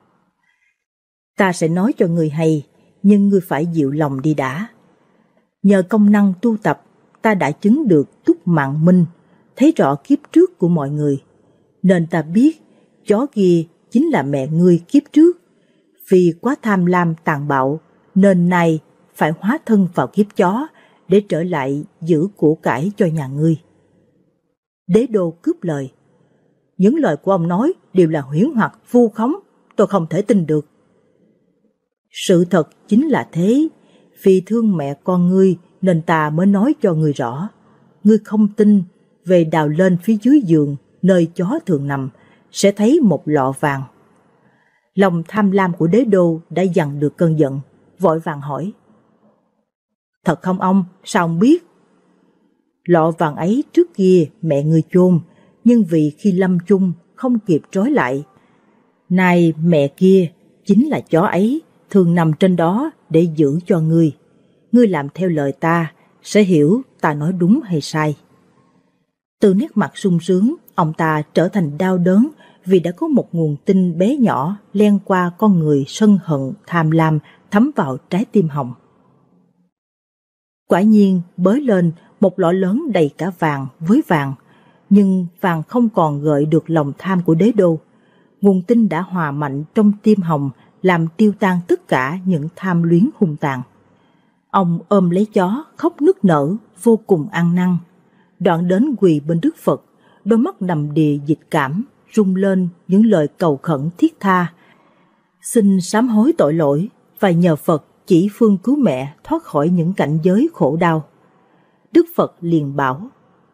Ta sẽ nói cho người hay, nhưng ngươi phải dịu lòng đi đã. Nhờ công năng tu tập, ta đã chứng được túc mạng minh, thấy rõ kiếp trước của mọi người, nên ta biết chó kia chính là mẹ ngươi kiếp trước. Vì quá tham lam tàn bạo, nên nay phải hóa thân vào kiếp chó để trở lại giữ của cải cho nhà ngươi. Đế Đô cướp lời: Những lời của ông nói đều là huyễn hoặc vu khống, tôi không thể tin được. Sự thật chính là thế, vì thương mẹ con ngươi nên ta mới nói cho ngươi rõ. Ngươi không tin, về đào lên phía dưới giường nơi chó thường nằm, sẽ thấy một lọ vàng. Lòng tham lam của Đế Đô đã dằn được cơn giận, vội vàng hỏi: Thật không ông, sao ông biết? Lọ vàng ấy trước kia mẹ ngươi chôn, nhưng vì khi lâm chung không kịp trói lại. Nay mẹ kia chính là chó ấy, thường nằm trên đó để giữ cho ngươi. Ngươi làm theo lời ta, sẽ hiểu ta nói đúng hay sai. Từ nét mặt sung sướng, ông ta trở thành đau đớn vì đã có một nguồn tinh bé nhỏ len qua con người sân hận, tham lam, thấm vào trái tim hồng. Quả nhiên bới lên một lọ lớn đầy cả vàng với vàng, nhưng vàng không còn gợi được lòng tham của Đế Đô. Nguồn tinh đã hòa mạnh trong tim hồng, làm tiêu tan tất cả những tham luyến hung tàn. Ông ôm lấy chó khóc nức nở, vô cùng ăn năn. Đoạn đến quỳ bên Đức Phật, đôi mắt đầm đìa dịch cảm, rung lên những lời cầu khẩn thiết tha, xin sám hối tội lỗi và nhờ Phật chỉ phương cứu mẹ thoát khỏi những cảnh giới khổ đau. Đức Phật liền bảo: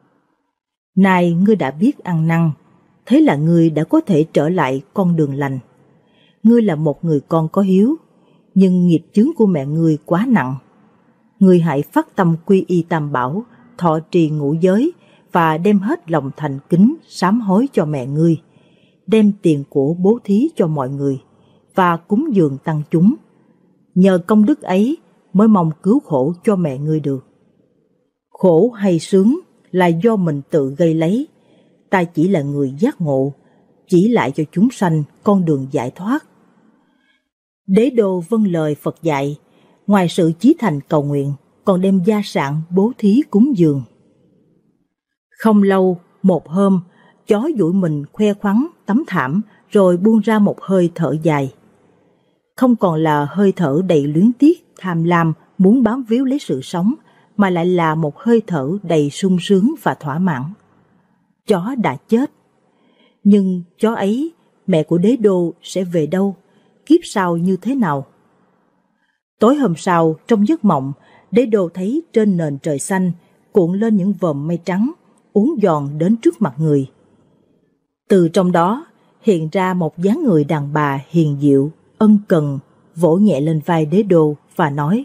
Nay ngươi đã biết ăn năn, thế là ngươi đã có thể trở lại con đường lành. Ngươi là một người con có hiếu, nhưng nghiệp chướng của mẹ ngươi quá nặng. Ngươi hãy phát tâm quy y Tam Bảo, thọ trì ngũ giới và đem hết lòng thành kính sám hối cho mẹ ngươi, đem tiền của bố thí cho mọi người và cúng dường tăng chúng. Nhờ công đức ấy mới mong cứu khổ cho mẹ ngươi được. Khổ hay sướng là do mình tự gây lấy. Ta chỉ là người giác ngộ, chỉ lại cho chúng sanh con đường giải thoát. Đế Đô vâng lời Phật dạy, ngoài sự chí thành cầu nguyện, còn đem gia sản bố thí cúng dường. Không lâu, một hôm, chó duỗi mình khoe khoắn tấm thảm, rồi buông ra một hơi thở dài. Không còn là hơi thở đầy luyến tiếc, tham lam, muốn bám víu lấy sự sống, mà lại là một hơi thở đầy sung sướng và thỏa mãn. Chó đã chết. Nhưng chó ấy, mẹ của Đế Đô sẽ về đâu? Kiếp sau như thế nào? Tối hôm sau, trong giấc mộng, Đế Đô thấy trên nền trời xanh cuộn lên những vòm mây trắng, uốn giòn đến trước mặt người. Từ trong đó hiện ra một dáng người đàn bà hiền diệu, ân cần, vỗ nhẹ lên vai Đế Đô và nói: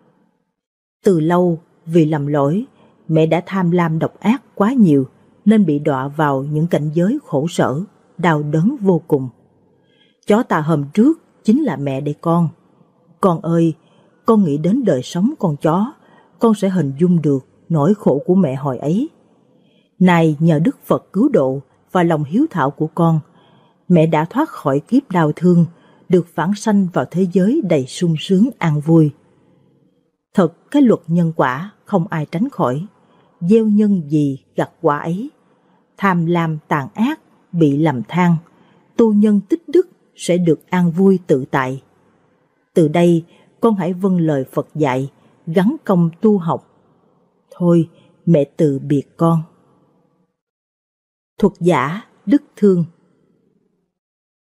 Từ lâu, vì lầm lỗi, mẹ đã tham lam độc ác quá nhiều, nên bị đọa vào những cảnh giới khổ sở, đau đớn vô cùng. Chó ta hôm trước chính là mẹ đây con. Con ơi, con nghĩ đến đời sống con chó, con sẽ hình dung được nỗi khổ của mẹ hồi ấy. Này nhờ Đức Phật cứu độ và lòng hiếu thảo của con, mẹ đã thoát khỏi kiếp đau thương, được vãng sanh vào thế giới đầy sung sướng an vui. Thật cái luật nhân quả không ai tránh khỏi, gieo nhân gì gặt quả ấy. Tham lam tàn ác bị lầm than, tu nhân tích đức sẽ được an vui tự tại. Từ đây con hãy vâng lời Phật dạy, gắng công tu học. Thôi mẹ từ biệt con. Thuật giả Đức Thương.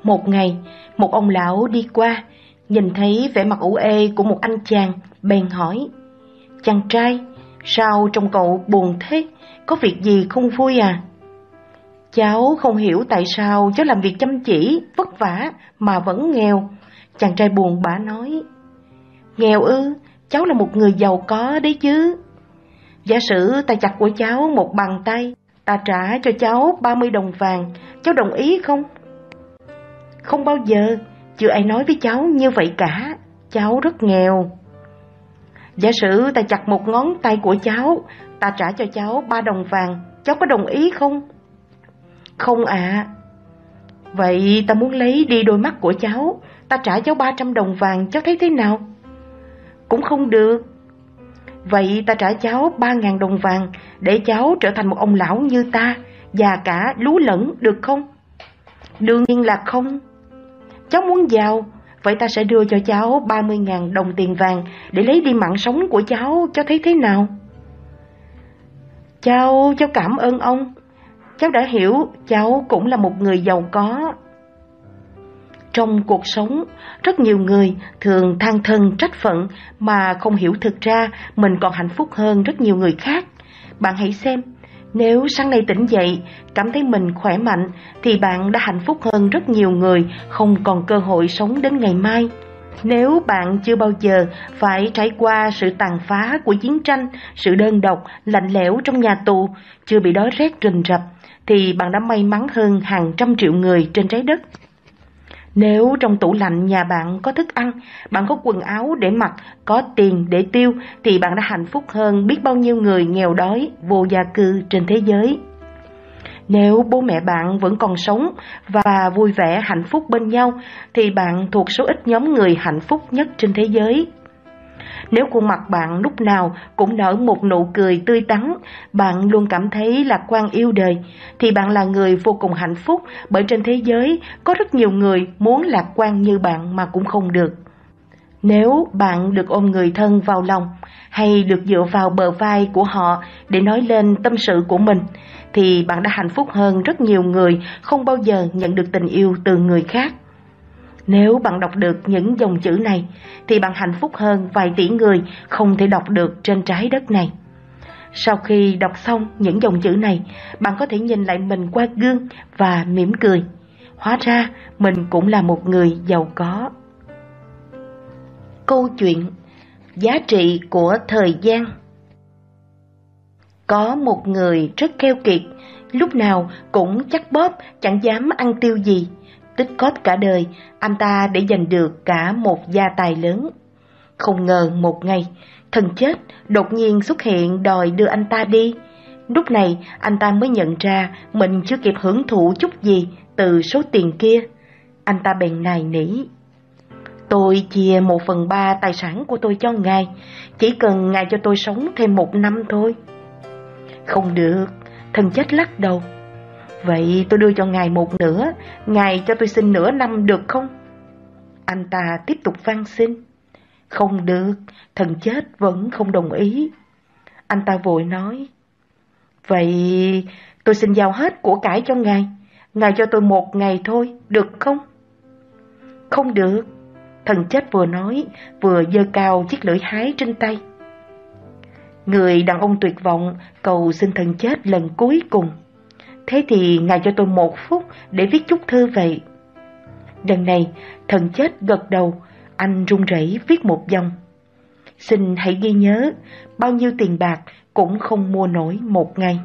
Một ngày, một ông lão đi qua, nhìn thấy vẻ mặt ủ ê của một anh chàng, bèn hỏi: "Chàng trai, sao trông cậu buồn thế? Có việc gì không vui à?" "Cháu không hiểu tại sao cháu làm việc chăm chỉ, vất vả mà vẫn nghèo." Chàng trai buồn bã nói. "Nghèo ư? Cháu là một người giàu có đấy chứ. Giả sử ta chặt của cháu một bàn tay, ta trả cho cháu 30 đồng vàng, cháu đồng ý không?" "Không bao giờ, chưa ai nói với cháu như vậy cả, cháu rất nghèo." "Giả sử ta chặt một ngón tay của cháu, ta trả cho cháu 3 đồng vàng, cháu có đồng ý không?" "Không ạ." "Vậy ta muốn lấy đi đôi mắt của cháu, ta trả cháu 300 đồng vàng, cháu thấy thế nào?" "Cũng không được." "Vậy ta trả cháu 3.000 đồng vàng để cháu trở thành một ông lão như ta, già cả lú lẫn được không?" "Đương nhiên là không." "Cháu muốn giàu, vậy ta sẽ đưa cho cháu 30.000 đồng tiền vàng để lấy đi mạng sống của cháu thấy thế nào?" Cháu cảm ơn ông. Cháu đã hiểu cháu cũng là một người giàu có." Trong cuộc sống, rất nhiều người thường than thân trách phận mà không hiểu thực ra mình còn hạnh phúc hơn rất nhiều người khác. Bạn hãy xem, nếu sáng nay tỉnh dậy cảm thấy mình khỏe mạnh thì bạn đã hạnh phúc hơn rất nhiều người không còn cơ hội sống đến ngày mai. Nếu bạn chưa bao giờ phải trải qua sự tàn phá của chiến tranh, sự đơn độc, lạnh lẽo trong nhà tù, chưa bị đói rét rình rập, thì bạn đã may mắn hơn hàng trăm triệu người trên trái đất. Nếu trong tủ lạnh nhà bạn có thức ăn, bạn có quần áo để mặc, có tiền để tiêu, thì bạn đã hạnh phúc hơn biết bao nhiêu người nghèo đói, vô gia cư trên thế giới. Nếu bố mẹ bạn vẫn còn sống và vui vẻ hạnh phúc bên nhau, thì bạn thuộc số ít nhóm người hạnh phúc nhất trên thế giới. Nếu khuôn mặt bạn lúc nào cũng nở một nụ cười tươi tắn, bạn luôn cảm thấy lạc quan yêu đời, thì bạn là người vô cùng hạnh phúc, bởi trên thế giới có rất nhiều người muốn lạc quan như bạn mà cũng không được. Nếu bạn được ôm người thân vào lòng, hay được dựa vào bờ vai của họ để nói lên tâm sự của mình, thì bạn đã hạnh phúc hơn rất nhiều người không bao giờ nhận được tình yêu từ người khác. Nếu bạn đọc được những dòng chữ này, thì bạn hạnh phúc hơn vài tỷ người không thể đọc được trên trái đất này. Sau khi đọc xong những dòng chữ này, bạn có thể nhìn lại mình qua gương và mỉm cười. Hóa ra mình cũng là một người giàu có. Câu chuyện: giá trị của thời gian. Có một người rất keo kiệt, lúc nào cũng chắc bóp, chẳng dám ăn tiêu gì. Tích cóp cả đời, anh ta để giành được cả một gia tài lớn. Không ngờ một ngày, thần chết đột nhiên xuất hiện đòi đưa anh ta đi. Lúc này anh ta mới nhận ra mình chưa kịp hưởng thụ chút gì từ số tiền kia. Anh ta bèn nài nỉ: "Tôi chia 1/3 tài sản của tôi cho ngài, chỉ cần ngài cho tôi sống thêm 1 năm thôi." "Không được," thần chết lắc đầu. "Vậy tôi đưa cho ngài 1/2, ngài cho tôi xin nửa năm được không?" Anh ta tiếp tục van xin. "Không được," thần chết vẫn không đồng ý. Anh ta vội nói: "Vậy tôi xin giao hết của cải cho ngài, ngài cho tôi 1 ngày thôi, được không?" "Không được," thần chết vừa nói vừa giơ cao chiếc lưỡi hái trên tay. Người đàn ông tuyệt vọng cầu xin thần chết lần cuối cùng: "Thế thì ngài cho tôi 1 phút để viết chút thư vậy." Lần này thần chết gật đầu, anh run rẩy viết một dòng: "Xin hãy ghi nhớ, bao nhiêu tiền bạc cũng không mua nổi 1 ngày."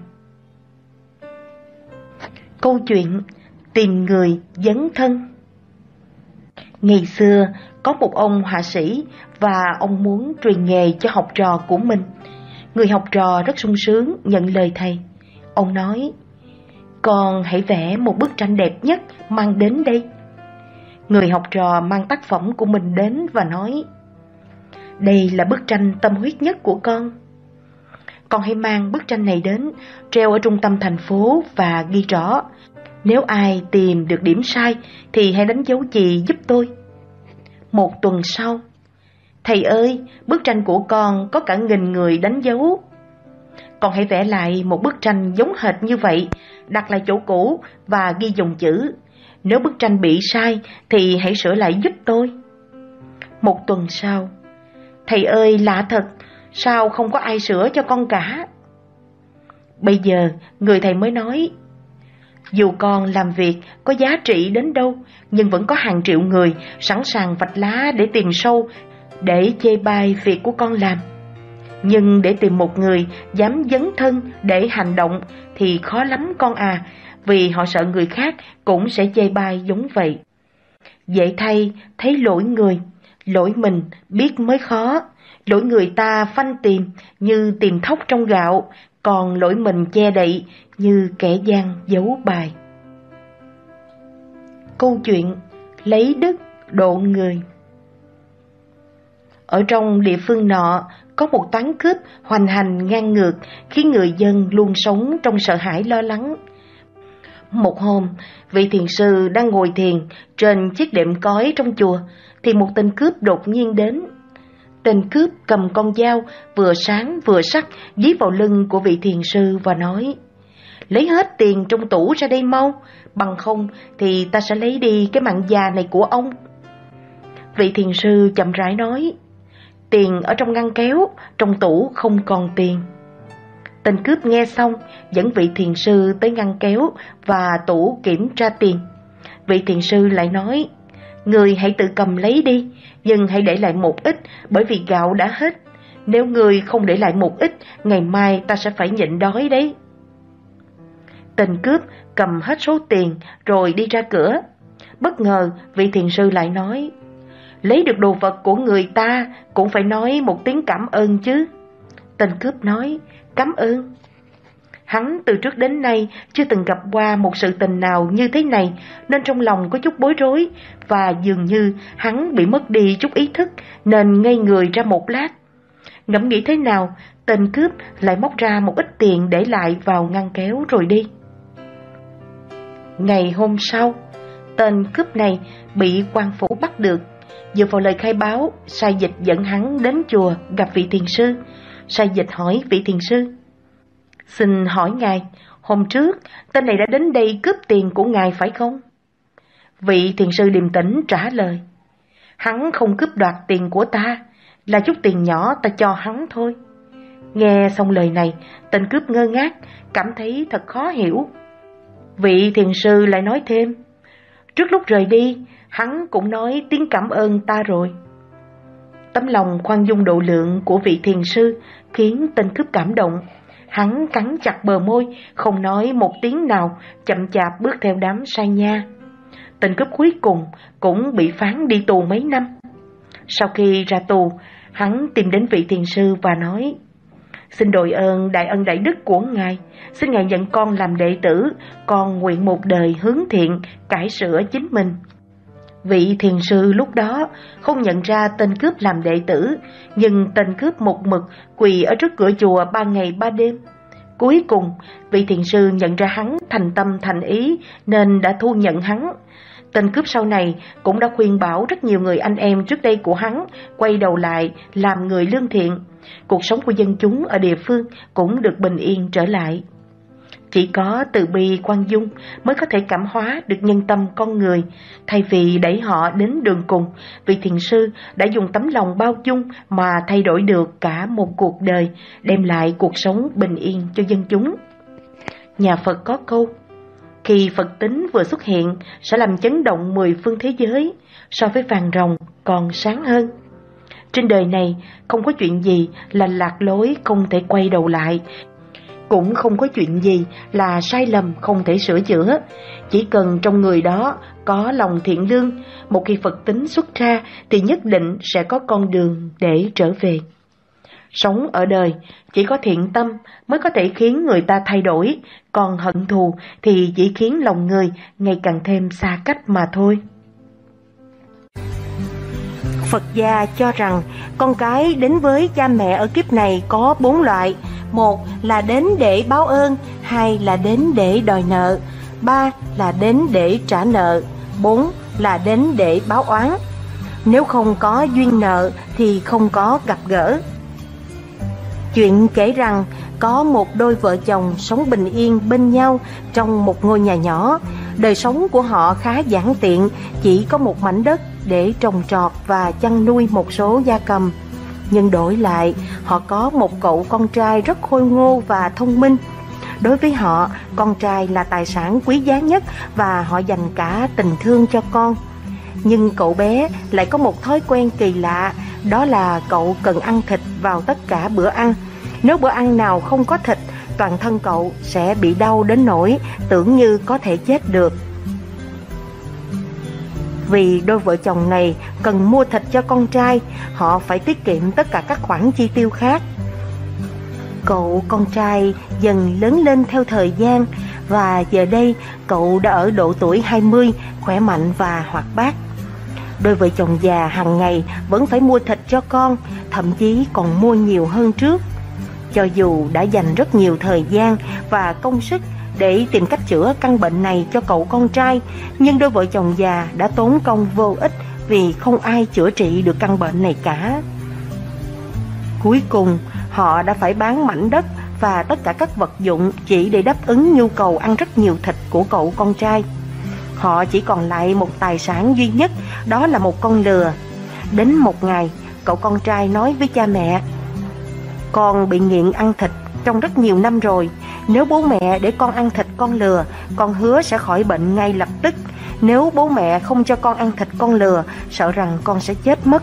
Câu chuyện: tìm người dấn thân. Ngày xưa có một ông họa sĩ và ông muốn truyền nghề cho học trò của mình. Người học trò rất sung sướng nhận lời thầy. Ông nói: "Con hãy vẽ một bức tranh đẹp nhất mang đến đây." Người học trò mang tác phẩm của mình đến và nói: "Đây là bức tranh tâm huyết nhất của con. Con hãy mang bức tranh này đến, treo ở trung tâm thành phố và ghi rõ: nếu ai tìm được điểm sai thì hãy đánh dấu chì giúp tôi." 1 tuần sau: "Thầy ơi, bức tranh của con có cả 1000 người đánh dấu. Con hãy vẽ lại một bức tranh giống hệt như vậy, đặt lại chỗ cũ và ghi dòng chữ: Nếu bức tranh bị sai thì hãy sửa lại giúp tôi. Một tuần sau, thầy ơi lạ thật, sao không có ai sửa cho con cả? Bây giờ người thầy mới nói, dù con làm việc có giá trị đến đâu, nhưng vẫn có hàng triệu người sẵn sàng vạch lá để tìm sâu, để chê bai việc của con làm. Nhưng để tìm một người dám dấn thân để hành động thì khó lắm con à, vì họ sợ người khác cũng sẽ chê bai giống vậy. Dễ thay thấy lỗi người, lỗi mình biết mới khó. Lỗi người ta phanh tìm như tìm thóc trong gạo, còn lỗi mình che đậy như kẻ gian giấu bài. Câu chuyện lấy đức độ người. Ở trong địa phương nọ, có một toán cướp hoành hành ngang ngược, khiến người dân luôn sống trong sợ hãi lo lắng. Một hôm, vị thiền sư đang ngồi thiền trên chiếc đệm cói trong chùa, thì một tên cướp đột nhiên đến. Tên cướp cầm con dao vừa sáng vừa sắc dí vào lưng của vị thiền sư và nói, lấy hết tiền trong tủ ra đây mau, bằng không thì ta sẽ lấy đi cái mạng già này của ông. Vị thiền sư chậm rãi nói, tiền ở trong ngăn kéo, trong tủ không còn tiền. Tên cướp nghe xong, dẫn vị thiền sư tới ngăn kéo và tủ kiểm tra tiền. Vị thiền sư lại nói, người hãy tự cầm lấy đi, nhưng hãy để lại một ít, bởi vì gạo đã hết. Nếu người không để lại một ít, ngày mai ta sẽ phải nhịn đói đấy. Tên cướp cầm hết số tiền rồi đi ra cửa. Bất ngờ vị thiền sư lại nói, lấy được đồ vật của người ta cũng phải nói một tiếng cảm ơn chứ. Tên cướp nói, cảm ơn. Hắn từ trước đến nay chưa từng gặp qua một sự tình nào như thế này, nên trong lòng có chút bối rối, và dường như hắn bị mất đi chút ý thức nên ngây người ra một lát. Ngẫm nghĩ thế nào, tên cướp lại móc ra một ít tiền để lại vào ngăn kéo rồi đi. Ngày hôm sau, tên cướp này bị quan phủ bắt được. Dựa vào lời khai báo, sai dịch dẫn hắn đến chùa gặp vị thiền sư. Sai dịch hỏi vị thiền sư, xin hỏi ngài, hôm trước tên này đã đến đây cướp tiền của ngài phải không? Vị thiền sư điềm tĩnh trả lời, hắn không cướp đoạt tiền của ta, là chút tiền nhỏ ta cho hắn thôi. Nghe xong lời này, tên cướp ngơ ngác, cảm thấy thật khó hiểu. Vị thiền sư lại nói thêm, trước lúc rời đi, hắn cũng nói tiếng cảm ơn ta rồi. Tấm lòng khoan dung độ lượng của vị thiền sư khiến tên cướp cảm động. Hắn cắn chặt bờ môi, không nói một tiếng nào, chậm chạp bước theo đám sai nha. Tên cướp cuối cùng cũng bị phán đi tù mấy năm. Sau khi ra tù, hắn tìm đến vị thiền sư và nói, xin đội ơn đại ân đại đức của ngài, xin ngài nhận con làm đệ tử, con nguyện một đời hướng thiện, cải sửa chính mình. Vị thiền sư lúc đó không nhận ra tên cướp làm đệ tử, nhưng tên cướp một mực quỳ ở trước cửa chùa 3 ngày 3 đêm. Cuối cùng, vị thiền sư nhận ra hắn thành tâm thành ý nên đã thu nhận hắn. Tên cướp sau này cũng đã khuyên bảo rất nhiều người anh em trước đây của hắn quay đầu lại làm người lương thiện. Cuộc sống của dân chúng ở địa phương cũng được bình yên trở lại. Chỉ có từ bi khoan dung mới có thể cảm hóa được nhân tâm con người. Thay vì đẩy họ đến đường cùng, vị thiền sư đã dùng tấm lòng bao dung mà thay đổi được cả một cuộc đời, đem lại cuộc sống bình yên cho dân chúng. Nhà Phật có câu, khi Phật tính vừa xuất hiện sẽ làm chấn động 10 phương thế giới, so với vàng ròng còn sáng hơn. Trên đời này không có chuyện gì là lạc lối không thể quay đầu lại, cũng không có chuyện gì là sai lầm không thể sửa chữa. Chỉ cần trong người đó có lòng thiện lương, một khi Phật tính xuất ra thì nhất định sẽ có con đường để trở về. Sống ở đời, chỉ có thiện tâm mới có thể khiến người ta thay đổi, còn hận thù thì chỉ khiến lòng người ngày càng thêm xa cách mà thôi. Phật gia cho rằng con cái đến với cha mẹ ở kiếp này có 4 loại. 1 là đến để báo ơn, 2 là đến để đòi nợ, 3 là đến để trả nợ, 4 là đến để báo oán. Nếu không có duyên nợ thì không có gặp gỡ. Chuyện kể rằng có một đôi vợ chồng sống bình yên bên nhau trong một ngôi nhà nhỏ. Đời sống của họ khá giản tiện, chỉ có một mảnh đất để trồng trọt và chăn nuôi một số gia cầm. Nhưng đổi lại, họ có một cậu con trai rất khôi ngô và thông minh. Đối với họ, con trai là tài sản quý giá nhất và họ dành cả tình thương cho con. Nhưng cậu bé lại có một thói quen kỳ lạ, đó là cậu cần ăn thịt vào tất cả bữa ăn. Nếu bữa ăn nào không có thịt, toàn thân cậu sẽ bị đau đến nỗi tưởng như có thể chết được. Vì đôi vợ chồng này cần mua thịt cho con trai, họ phải tiết kiệm tất cả các khoản chi tiêu khác. Cậu con trai dần lớn lên theo thời gian và giờ đây cậu đã ở độ tuổi 20, khỏe mạnh và hoạt bát. Đôi vợ chồng già hàng ngày vẫn phải mua thịt cho con, thậm chí còn mua nhiều hơn trước. Cho dù đã dành rất nhiều thời gian và công sức để tìm cách chữa căn bệnh này cho cậu con trai, nhưng đôi vợ chồng già đã tốn công vô ích vì không ai chữa trị được căn bệnh này cả. Cuối cùng, họ đã phải bán mảnh đất và tất cả các vật dụng chỉ để đáp ứng nhu cầu ăn rất nhiều thịt của cậu con trai. Họ chỉ còn lại một tài sản duy nhất, đó là một con lừa. Đến một ngày, cậu con trai nói với cha mẹ: "Con bị nghiện ăn thịt trong rất nhiều năm rồi. Nếu bố mẹ để con ăn thịt con lừa, con hứa sẽ khỏi bệnh ngay lập tức. Nếu bố mẹ không cho con ăn thịt con lừa, sợ rằng con sẽ chết mất."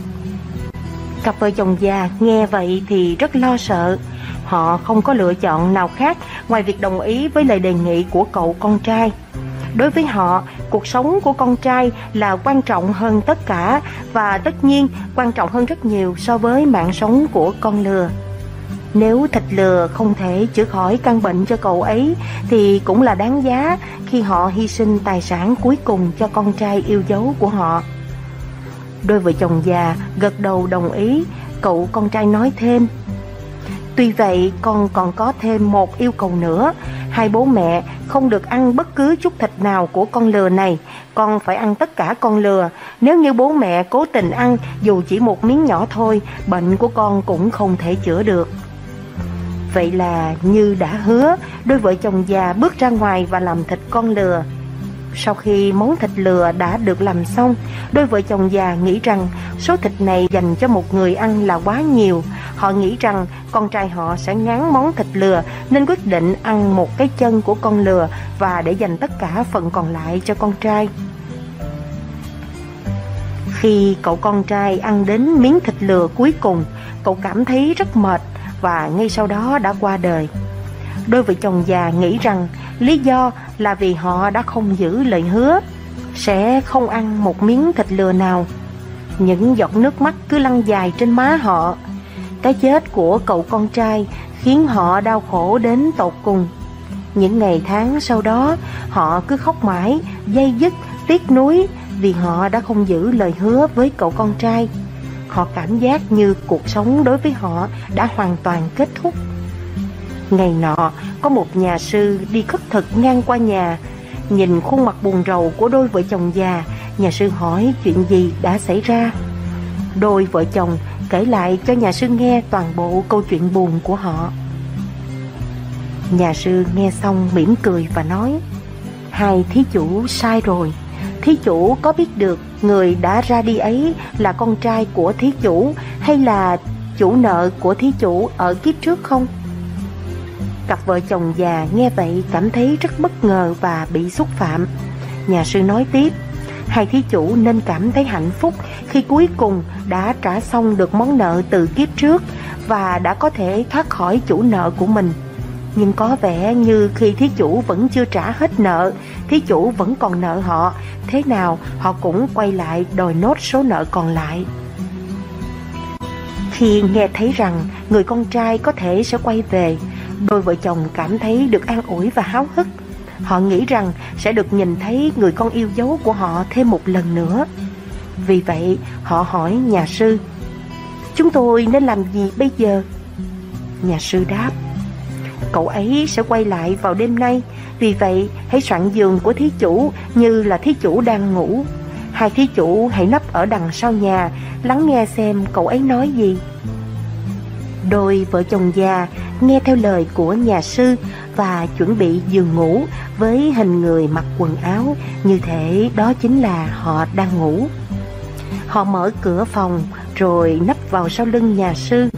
Cặp vợ chồng già nghe vậy thì rất lo sợ. Họ không có lựa chọn nào khác ngoài việc đồng ý với lời đề nghị của cậu con trai. Đối với họ, cuộc sống của con trai là quan trọng hơn tất cả, và tất nhiên quan trọng hơn rất nhiều so với mạng sống của con lừa. Nếu thịt lừa không thể chữa khỏi căn bệnh cho cậu ấy thì cũng là đáng giá khi họ hy sinh tài sản cuối cùng cho con trai yêu dấu của họ. Đôi vợ chồng già gật đầu đồng ý. Cậu con trai nói thêm: "Tuy vậy, con còn có thêm một yêu cầu nữa. Hai bố mẹ không được ăn bất cứ chút thịt nào của con lừa này. Con phải ăn tất cả con lừa. Nếu như bố mẹ cố tình ăn dù chỉ một miếng nhỏ thôi, bệnh của con cũng không thể chữa được." Vậy là như đã hứa, đôi vợ chồng già bước ra ngoài và làm thịt con lừa. Sau khi món thịt lừa đã được làm xong, đôi vợ chồng già nghĩ rằng số thịt này dành cho một người ăn là quá nhiều. Họ nghĩ rằng con trai họ sẽ ngán món thịt lừa nên quyết định ăn một cái chân của con lừa và để dành tất cả phần còn lại cho con trai. Khi cậu con trai ăn đến miếng thịt lừa cuối cùng, cậu cảm thấy rất mệt và ngay sau đó đã qua đời. Đôi vợ chồng già nghĩ rằng lý do là vì họ đã không giữ lời hứa, sẽ không ăn một miếng thịt lừa nào. Những giọt nước mắt cứ lăn dài trên má họ. Cái chết của cậu con trai khiến họ đau khổ đến tột cùng. Những ngày tháng sau đó, họ cứ khóc mãi, day dứt, tiếc nuối vì họ đã không giữ lời hứa với cậu con trai. Họ cảm giác như cuộc sống đối với họ đã hoàn toàn kết thúc. Ngày nọ, có một nhà sư đi khất thực ngang qua nhà. Nhìn khuôn mặt buồn rầu của đôi vợ chồng già, nhà sư hỏi chuyện gì đã xảy ra. Đôi vợ chồng kể lại cho nhà sư nghe toàn bộ câu chuyện buồn của họ. Nhà sư nghe xong mỉm cười và nói: "Hai thí chủ sai rồi. Thí chủ có biết được người đã ra đi ấy là con trai của thí chủ hay là chủ nợ của thí chủ ở kiếp trước không?" Cặp vợ chồng già nghe vậy cảm thấy rất bất ngờ và bị xúc phạm. Nhà sư nói tiếp: "Hai thí chủ nên cảm thấy hạnh phúc khi cuối cùng đã trả xong được món nợ từ kiếp trước và đã có thể thoát khỏi chủ nợ của mình. Nhưng có vẻ như khi thí chủ vẫn chưa trả hết nợ, thí chủ vẫn còn nợ họ, thế nào họ cũng quay lại đòi nốt số nợ còn lại." Khi nghe thấy rằng người con trai có thể sẽ quay về, đôi vợ chồng cảm thấy được an ủi và háo hức. Họ nghĩ rằng sẽ được nhìn thấy người con yêu dấu của họ thêm một lần nữa. Vì vậy, họ hỏi nhà sư: "Chúng tôi nên làm gì bây giờ?" Nhà sư đáp: "Cậu ấy sẽ quay lại vào đêm nay. Vì vậy, hãy soạn giường của thí chủ như là thí chủ đang ngủ. Hai thí chủ hãy nấp ở đằng sau nhà, lắng nghe xem cậu ấy nói gì." Đôi vợ chồng già nghe theo lời của nhà sư và chuẩn bị giường ngủ với hình người mặc quần áo, như thể đó chính là họ đang ngủ. Họ mở cửa phòng rồi nấp vào sau lưng nhà sư.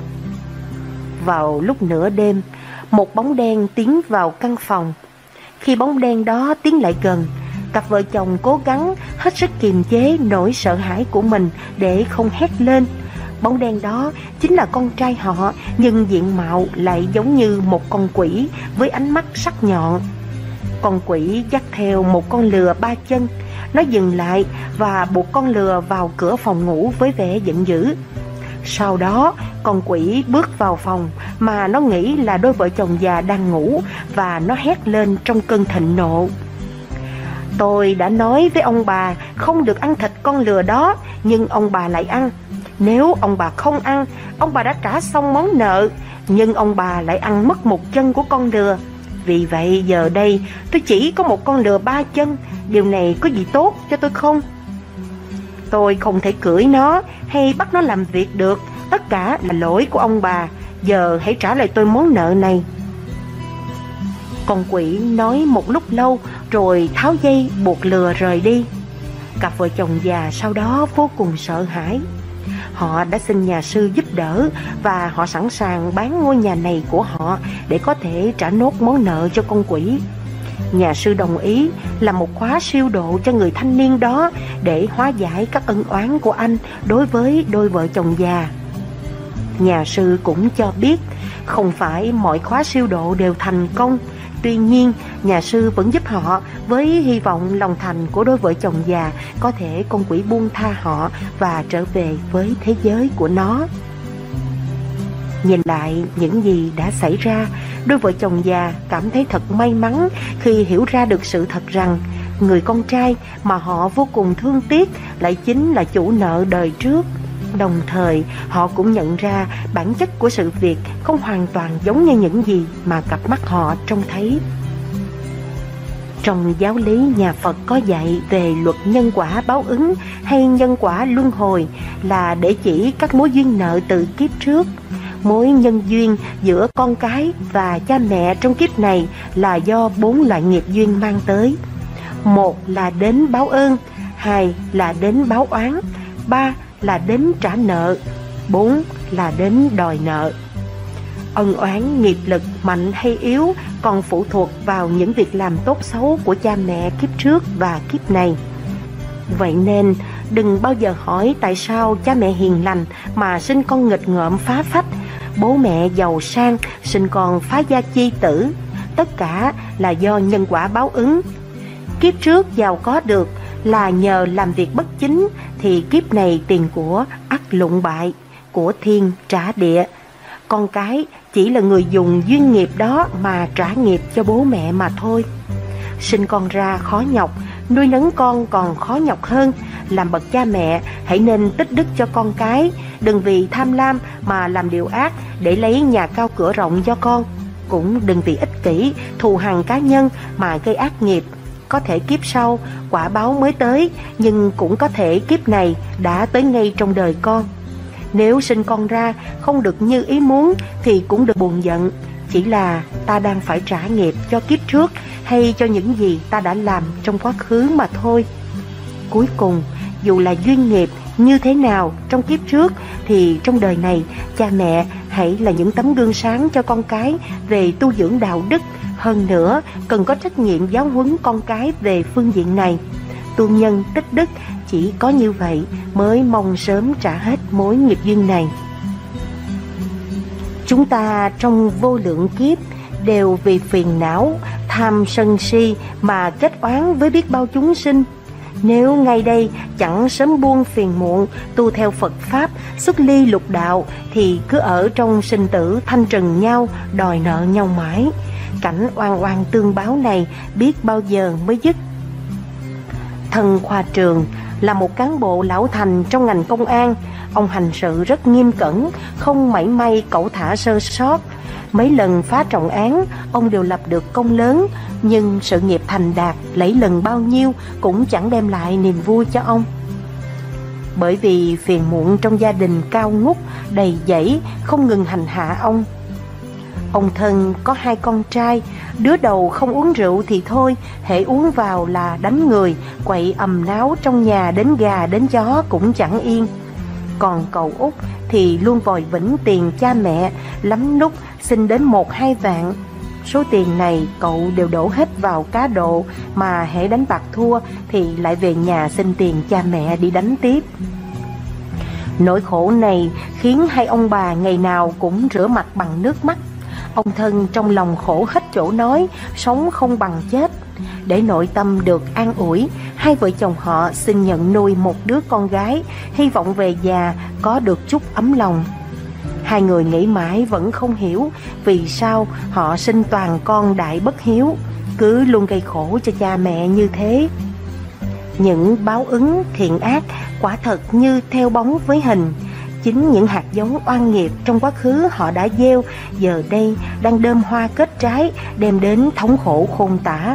Vào lúc nửa đêm, một bóng đen tiến vào căn phòng. Khi bóng đen đó tiến lại gần, cặp vợ chồng cố gắng hết sức kiềm chế nỗi sợ hãi của mình để không hét lên. Bóng đen đó chính là con trai họ, nhưng diện mạo lại giống như một con quỷ với ánh mắt sắc nhọn. Con quỷ dắt theo một con lừa 3 chân. Nó dừng lại và buộc con lừa vào cửa phòng ngủ với vẻ giận dữ. Sau đó, con quỷ bước vào phòng mà nó nghĩ là đôi vợ chồng già đang ngủ, và nó hét lên trong cơn thịnh nộ: "Tôi đã nói với ông bà không được ăn thịt con lừa đó, nhưng ông bà lại ăn. Nếu ông bà không ăn, ông bà đã trả xong món nợ, nhưng ông bà lại ăn mất một chân của con lừa. Vì vậy giờ đây tôi chỉ có một con lừa 3 chân, điều này có gì tốt cho tôi không? Tôi không thể cưỡi nó hay bắt nó làm việc được, tất cả là lỗi của ông bà. Giờ hãy trả lại tôi món nợ này." Con quỷ nói một lúc lâu rồi tháo dây buộc lừa rời đi. Cặp vợ chồng già sau đó vô cùng sợ hãi. Họ đã xin nhà sư giúp đỡ và họ sẵn sàng bán ngôi nhà này của họ để có thể trả nốt món nợ cho con quỷ. Nhà sư đồng ý làm một khóa siêu độ cho người thanh niên đó để hóa giải các ân oán của anh đối với đôi vợ chồng già. Nhà sư cũng cho biết không phải mọi khóa siêu độ đều thành công. Tuy nhiên, nhà sư vẫn giúp họ với hy vọng lòng thành của đôi vợ chồng già có thể con quỷ buông tha họ và trở về với thế giới của nó. Nhìn lại những gì đã xảy ra, đôi vợ chồng già cảm thấy thật may mắn khi hiểu ra được sự thật rằng người con trai mà họ vô cùng thương tiếc lại chính là chủ nợ đời trước. Đồng thời, họ cũng nhận ra bản chất của sự việc không hoàn toàn giống như những gì mà cặp mắt họ trông thấy. Trong giáo lý nhà Phật có dạy về luật nhân quả báo ứng hay nhân quả luân hồi là để chỉ các mối duyên nợ từ kiếp trước. Mối nhân duyên giữa con cái và cha mẹ trong kiếp này là do 4 loại nghiệp duyên mang tới. 1 là đến báo ơn, 2 là đến báo oán, 3 là đến trả nợ, 4 là đến đòi nợ. Ân oán nghiệp lực mạnh hay yếu còn phụ thuộc vào những việc làm tốt xấu của cha mẹ kiếp trước và kiếp này. Vậy nên đừng bao giờ hỏi tại sao cha mẹ hiền lành mà sinh con nghịch ngợm phá phách, bố mẹ giàu sang sinh con phá gia chi tử. Tất cả là do nhân quả báo ứng. Kiếp trước giàu có được là nhờ làm việc bất chính, thì kiếp này tiền của ắt lụng bại, của thiên trả địa. Con cái chỉ là người dùng duyên nghiệp đó mà trả nghiệp cho bố mẹ mà thôi. Sinh con ra khó nhọc, nuôi nấng con còn khó nhọc hơn. Làm bậc cha mẹ hãy nên tích đức cho con cái, đừng vì tham lam mà làm điều ác để lấy nhà cao cửa rộng cho con. Cũng đừng vì ích kỷ, thù hằn cá nhân mà gây ác nghiệp. Có thể kiếp sau quả báo mới tới, nhưng cũng có thể kiếp này đã tới ngay trong đời con. Nếu sinh con ra không được như ý muốn thì cũng đừng buồn giận. Chỉ là ta đang phải trả nghiệp cho kiếp trước hay cho những gì ta đã làm trong quá khứ mà thôi. Cuối cùng, dù là duyên nghiệp như thế nào trong kiếp trước thì trong đời này cha mẹ hãy là những tấm gương sáng cho con cái về tu dưỡng đạo đức. Hơn nữa, cần có trách nhiệm giáo huấn con cái về phương diện này. Tu nhân tích đức, chỉ có như vậy mới mong sớm trả hết mối nghiệp duyên này. Chúng ta trong vô lượng kiếp đều vì phiền não, tham sân si mà kết oán với biết bao chúng sinh. Nếu ngay đây chẳng sớm buông phiền muộn, tu theo Phật Pháp, xuất ly lục đạo, thì cứ ở trong sinh tử thanh trừng nhau, đòi nợ nhau mãi. Cảnh oan oan tương báo này biết bao giờ mới dứt. Thân Khoa Trường là một cán bộ lão thành trong ngành công an. Ông hành sự rất nghiêm cẩn, không mảy may cẩu thả sơ sót. Mấy lần phá trọng án, ông đều lập được công lớn, nhưng sự nghiệp thành đạt lẫy lừng bao nhiêu cũng chẳng đem lại niềm vui cho ông. Bởi vì phiền muộn trong gia đình cao ngút, đầy dẫy, không ngừng hành hạ ông. Ông thân có 2 con trai, Đứa đầu không uống rượu thì thôi, hễ uống vào là đánh người, quậy ầm náo trong nhà đến gà đến chó cũng chẳng yên. Còn cậu út thì luôn vòi vĩnh tiền cha mẹ, lắm lúc xin đến 1-2 vạn. Số tiền này cậu đều đổ hết vào cá độ, mà hễ đánh bạc thua thì lại về nhà xin tiền cha mẹ đi đánh tiếp. Nỗi khổ này khiến hai ông bà ngày nào cũng rửa mặt bằng nước mắt. Ông thân trong lòng khổ hết chỗ nói, sống không bằng chết. Để nội tâm được an ủi, hai vợ chồng họ xin nhận nuôi một đứa con gái, hy vọng về già có được chút ấm lòng. Hai người nghĩ mãi vẫn không hiểu vì sao họ sinh toàn con đại bất hiếu, cứ luôn gây khổ cho cha mẹ như thế. Những báo ứng thiện ác quả thật như theo bóng với hình. Chính những hạt giống oan nghiệt trong quá khứ họ đã gieo, giờ đây đang đơm hoa kết trái, đem đến thống khổ khôn tả.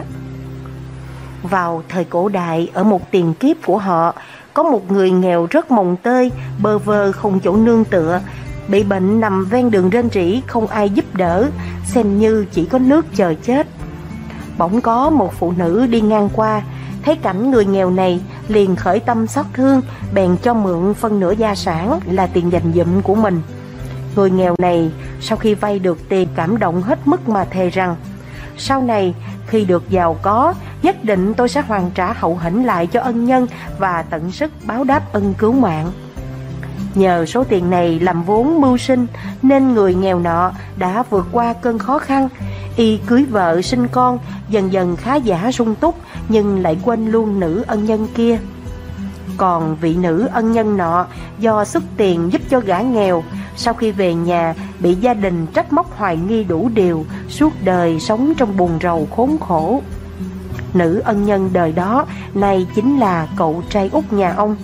Vào thời cổ đại, ở một tiền kiếp của họ, có một người nghèo rất mồng tơi, bơ vơ không chỗ nương tựa, bị bệnh nằm ven đường rên rỉ, không ai giúp đỡ, xem như chỉ có nước chờ chết. Bỗng có một phụ nữ đi ngang qua, thấy cảnh người nghèo này liền khởi tâm xót thương, bèn cho mượn phân nửa gia sản là tiền dành dụm của mình. Người nghèo này sau khi vay được tiền cảm động hết mức mà thề rằng: sau này khi được giàu có, nhất định tôi sẽ hoàn trả hậu hĩnh lại cho ân nhân và tận sức báo đáp ân cứu mạng. Nhờ số tiền này làm vốn mưu sinh nên người nghèo nọ đã vượt qua cơn khó khăn. Y cưới vợ sinh con, dần dần khá giả sung túc, nhưng lại quên luôn nữ ân nhân kia. Còn vị nữ ân nhân nọ do xuất tiền giúp cho gã nghèo, sau khi về nhà bị gia đình trách móc hoài nghi đủ điều, suốt đời sống trong buồn rầu khốn khổ. Nữ ân nhân đời đó nay chính là cậu trai út nhà ông.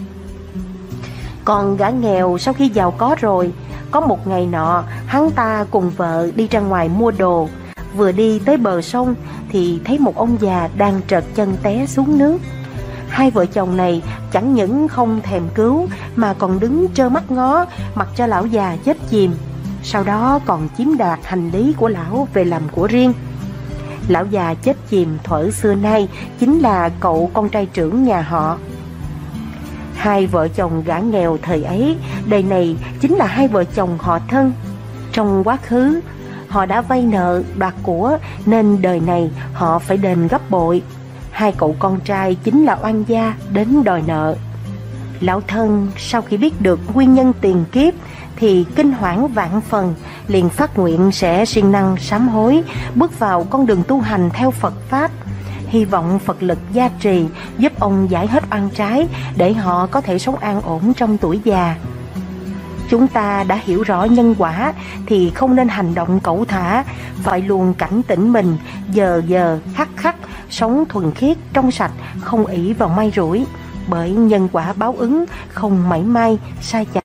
Còn gã nghèo sau khi giàu có rồi, có một ngày nọ hắn ta cùng vợ đi ra ngoài mua đồ. Vừa đi tới bờ sông thì thấy một ông già đang trật chân té xuống nước. Hai vợ chồng này chẳng những không thèm cứu mà còn đứng trơ mắt ngó, mặc cho lão già chết chìm. Sau đó còn chiếm đoạt hành lý của lão về làm của riêng. Lão già chết chìm thuở xưa nay chính là cậu con trai trưởng nhà họ. Hai vợ chồng gã nghèo thời ấy, đời này chính là hai vợ chồng họ thân. Trong quá khứ họ đã vay nợ đoạt của nên đời này họ phải đền gấp bội. Hai cậu con trai chính là oan gia đến đòi nợ. Lão thân sau khi biết được nguyên nhân tiền kiếp thì kinh hoảng vạn phần, liền phát nguyện sẽ siêng năng sám hối, bước vào con đường tu hành theo Phật Pháp, hy vọng Phật lực gia trì giúp ông giải hết oan trái để họ có thể sống an ổn trong tuổi già. Chúng ta đã hiểu rõ nhân quả thì không nên hành động cẩu thả, phải luôn cảnh tỉnh mình, giờ giờ khắc khắc sống thuần khiết trong sạch, không ỷ vào may rủi, bởi nhân quả báo ứng không mảy may sai chạch.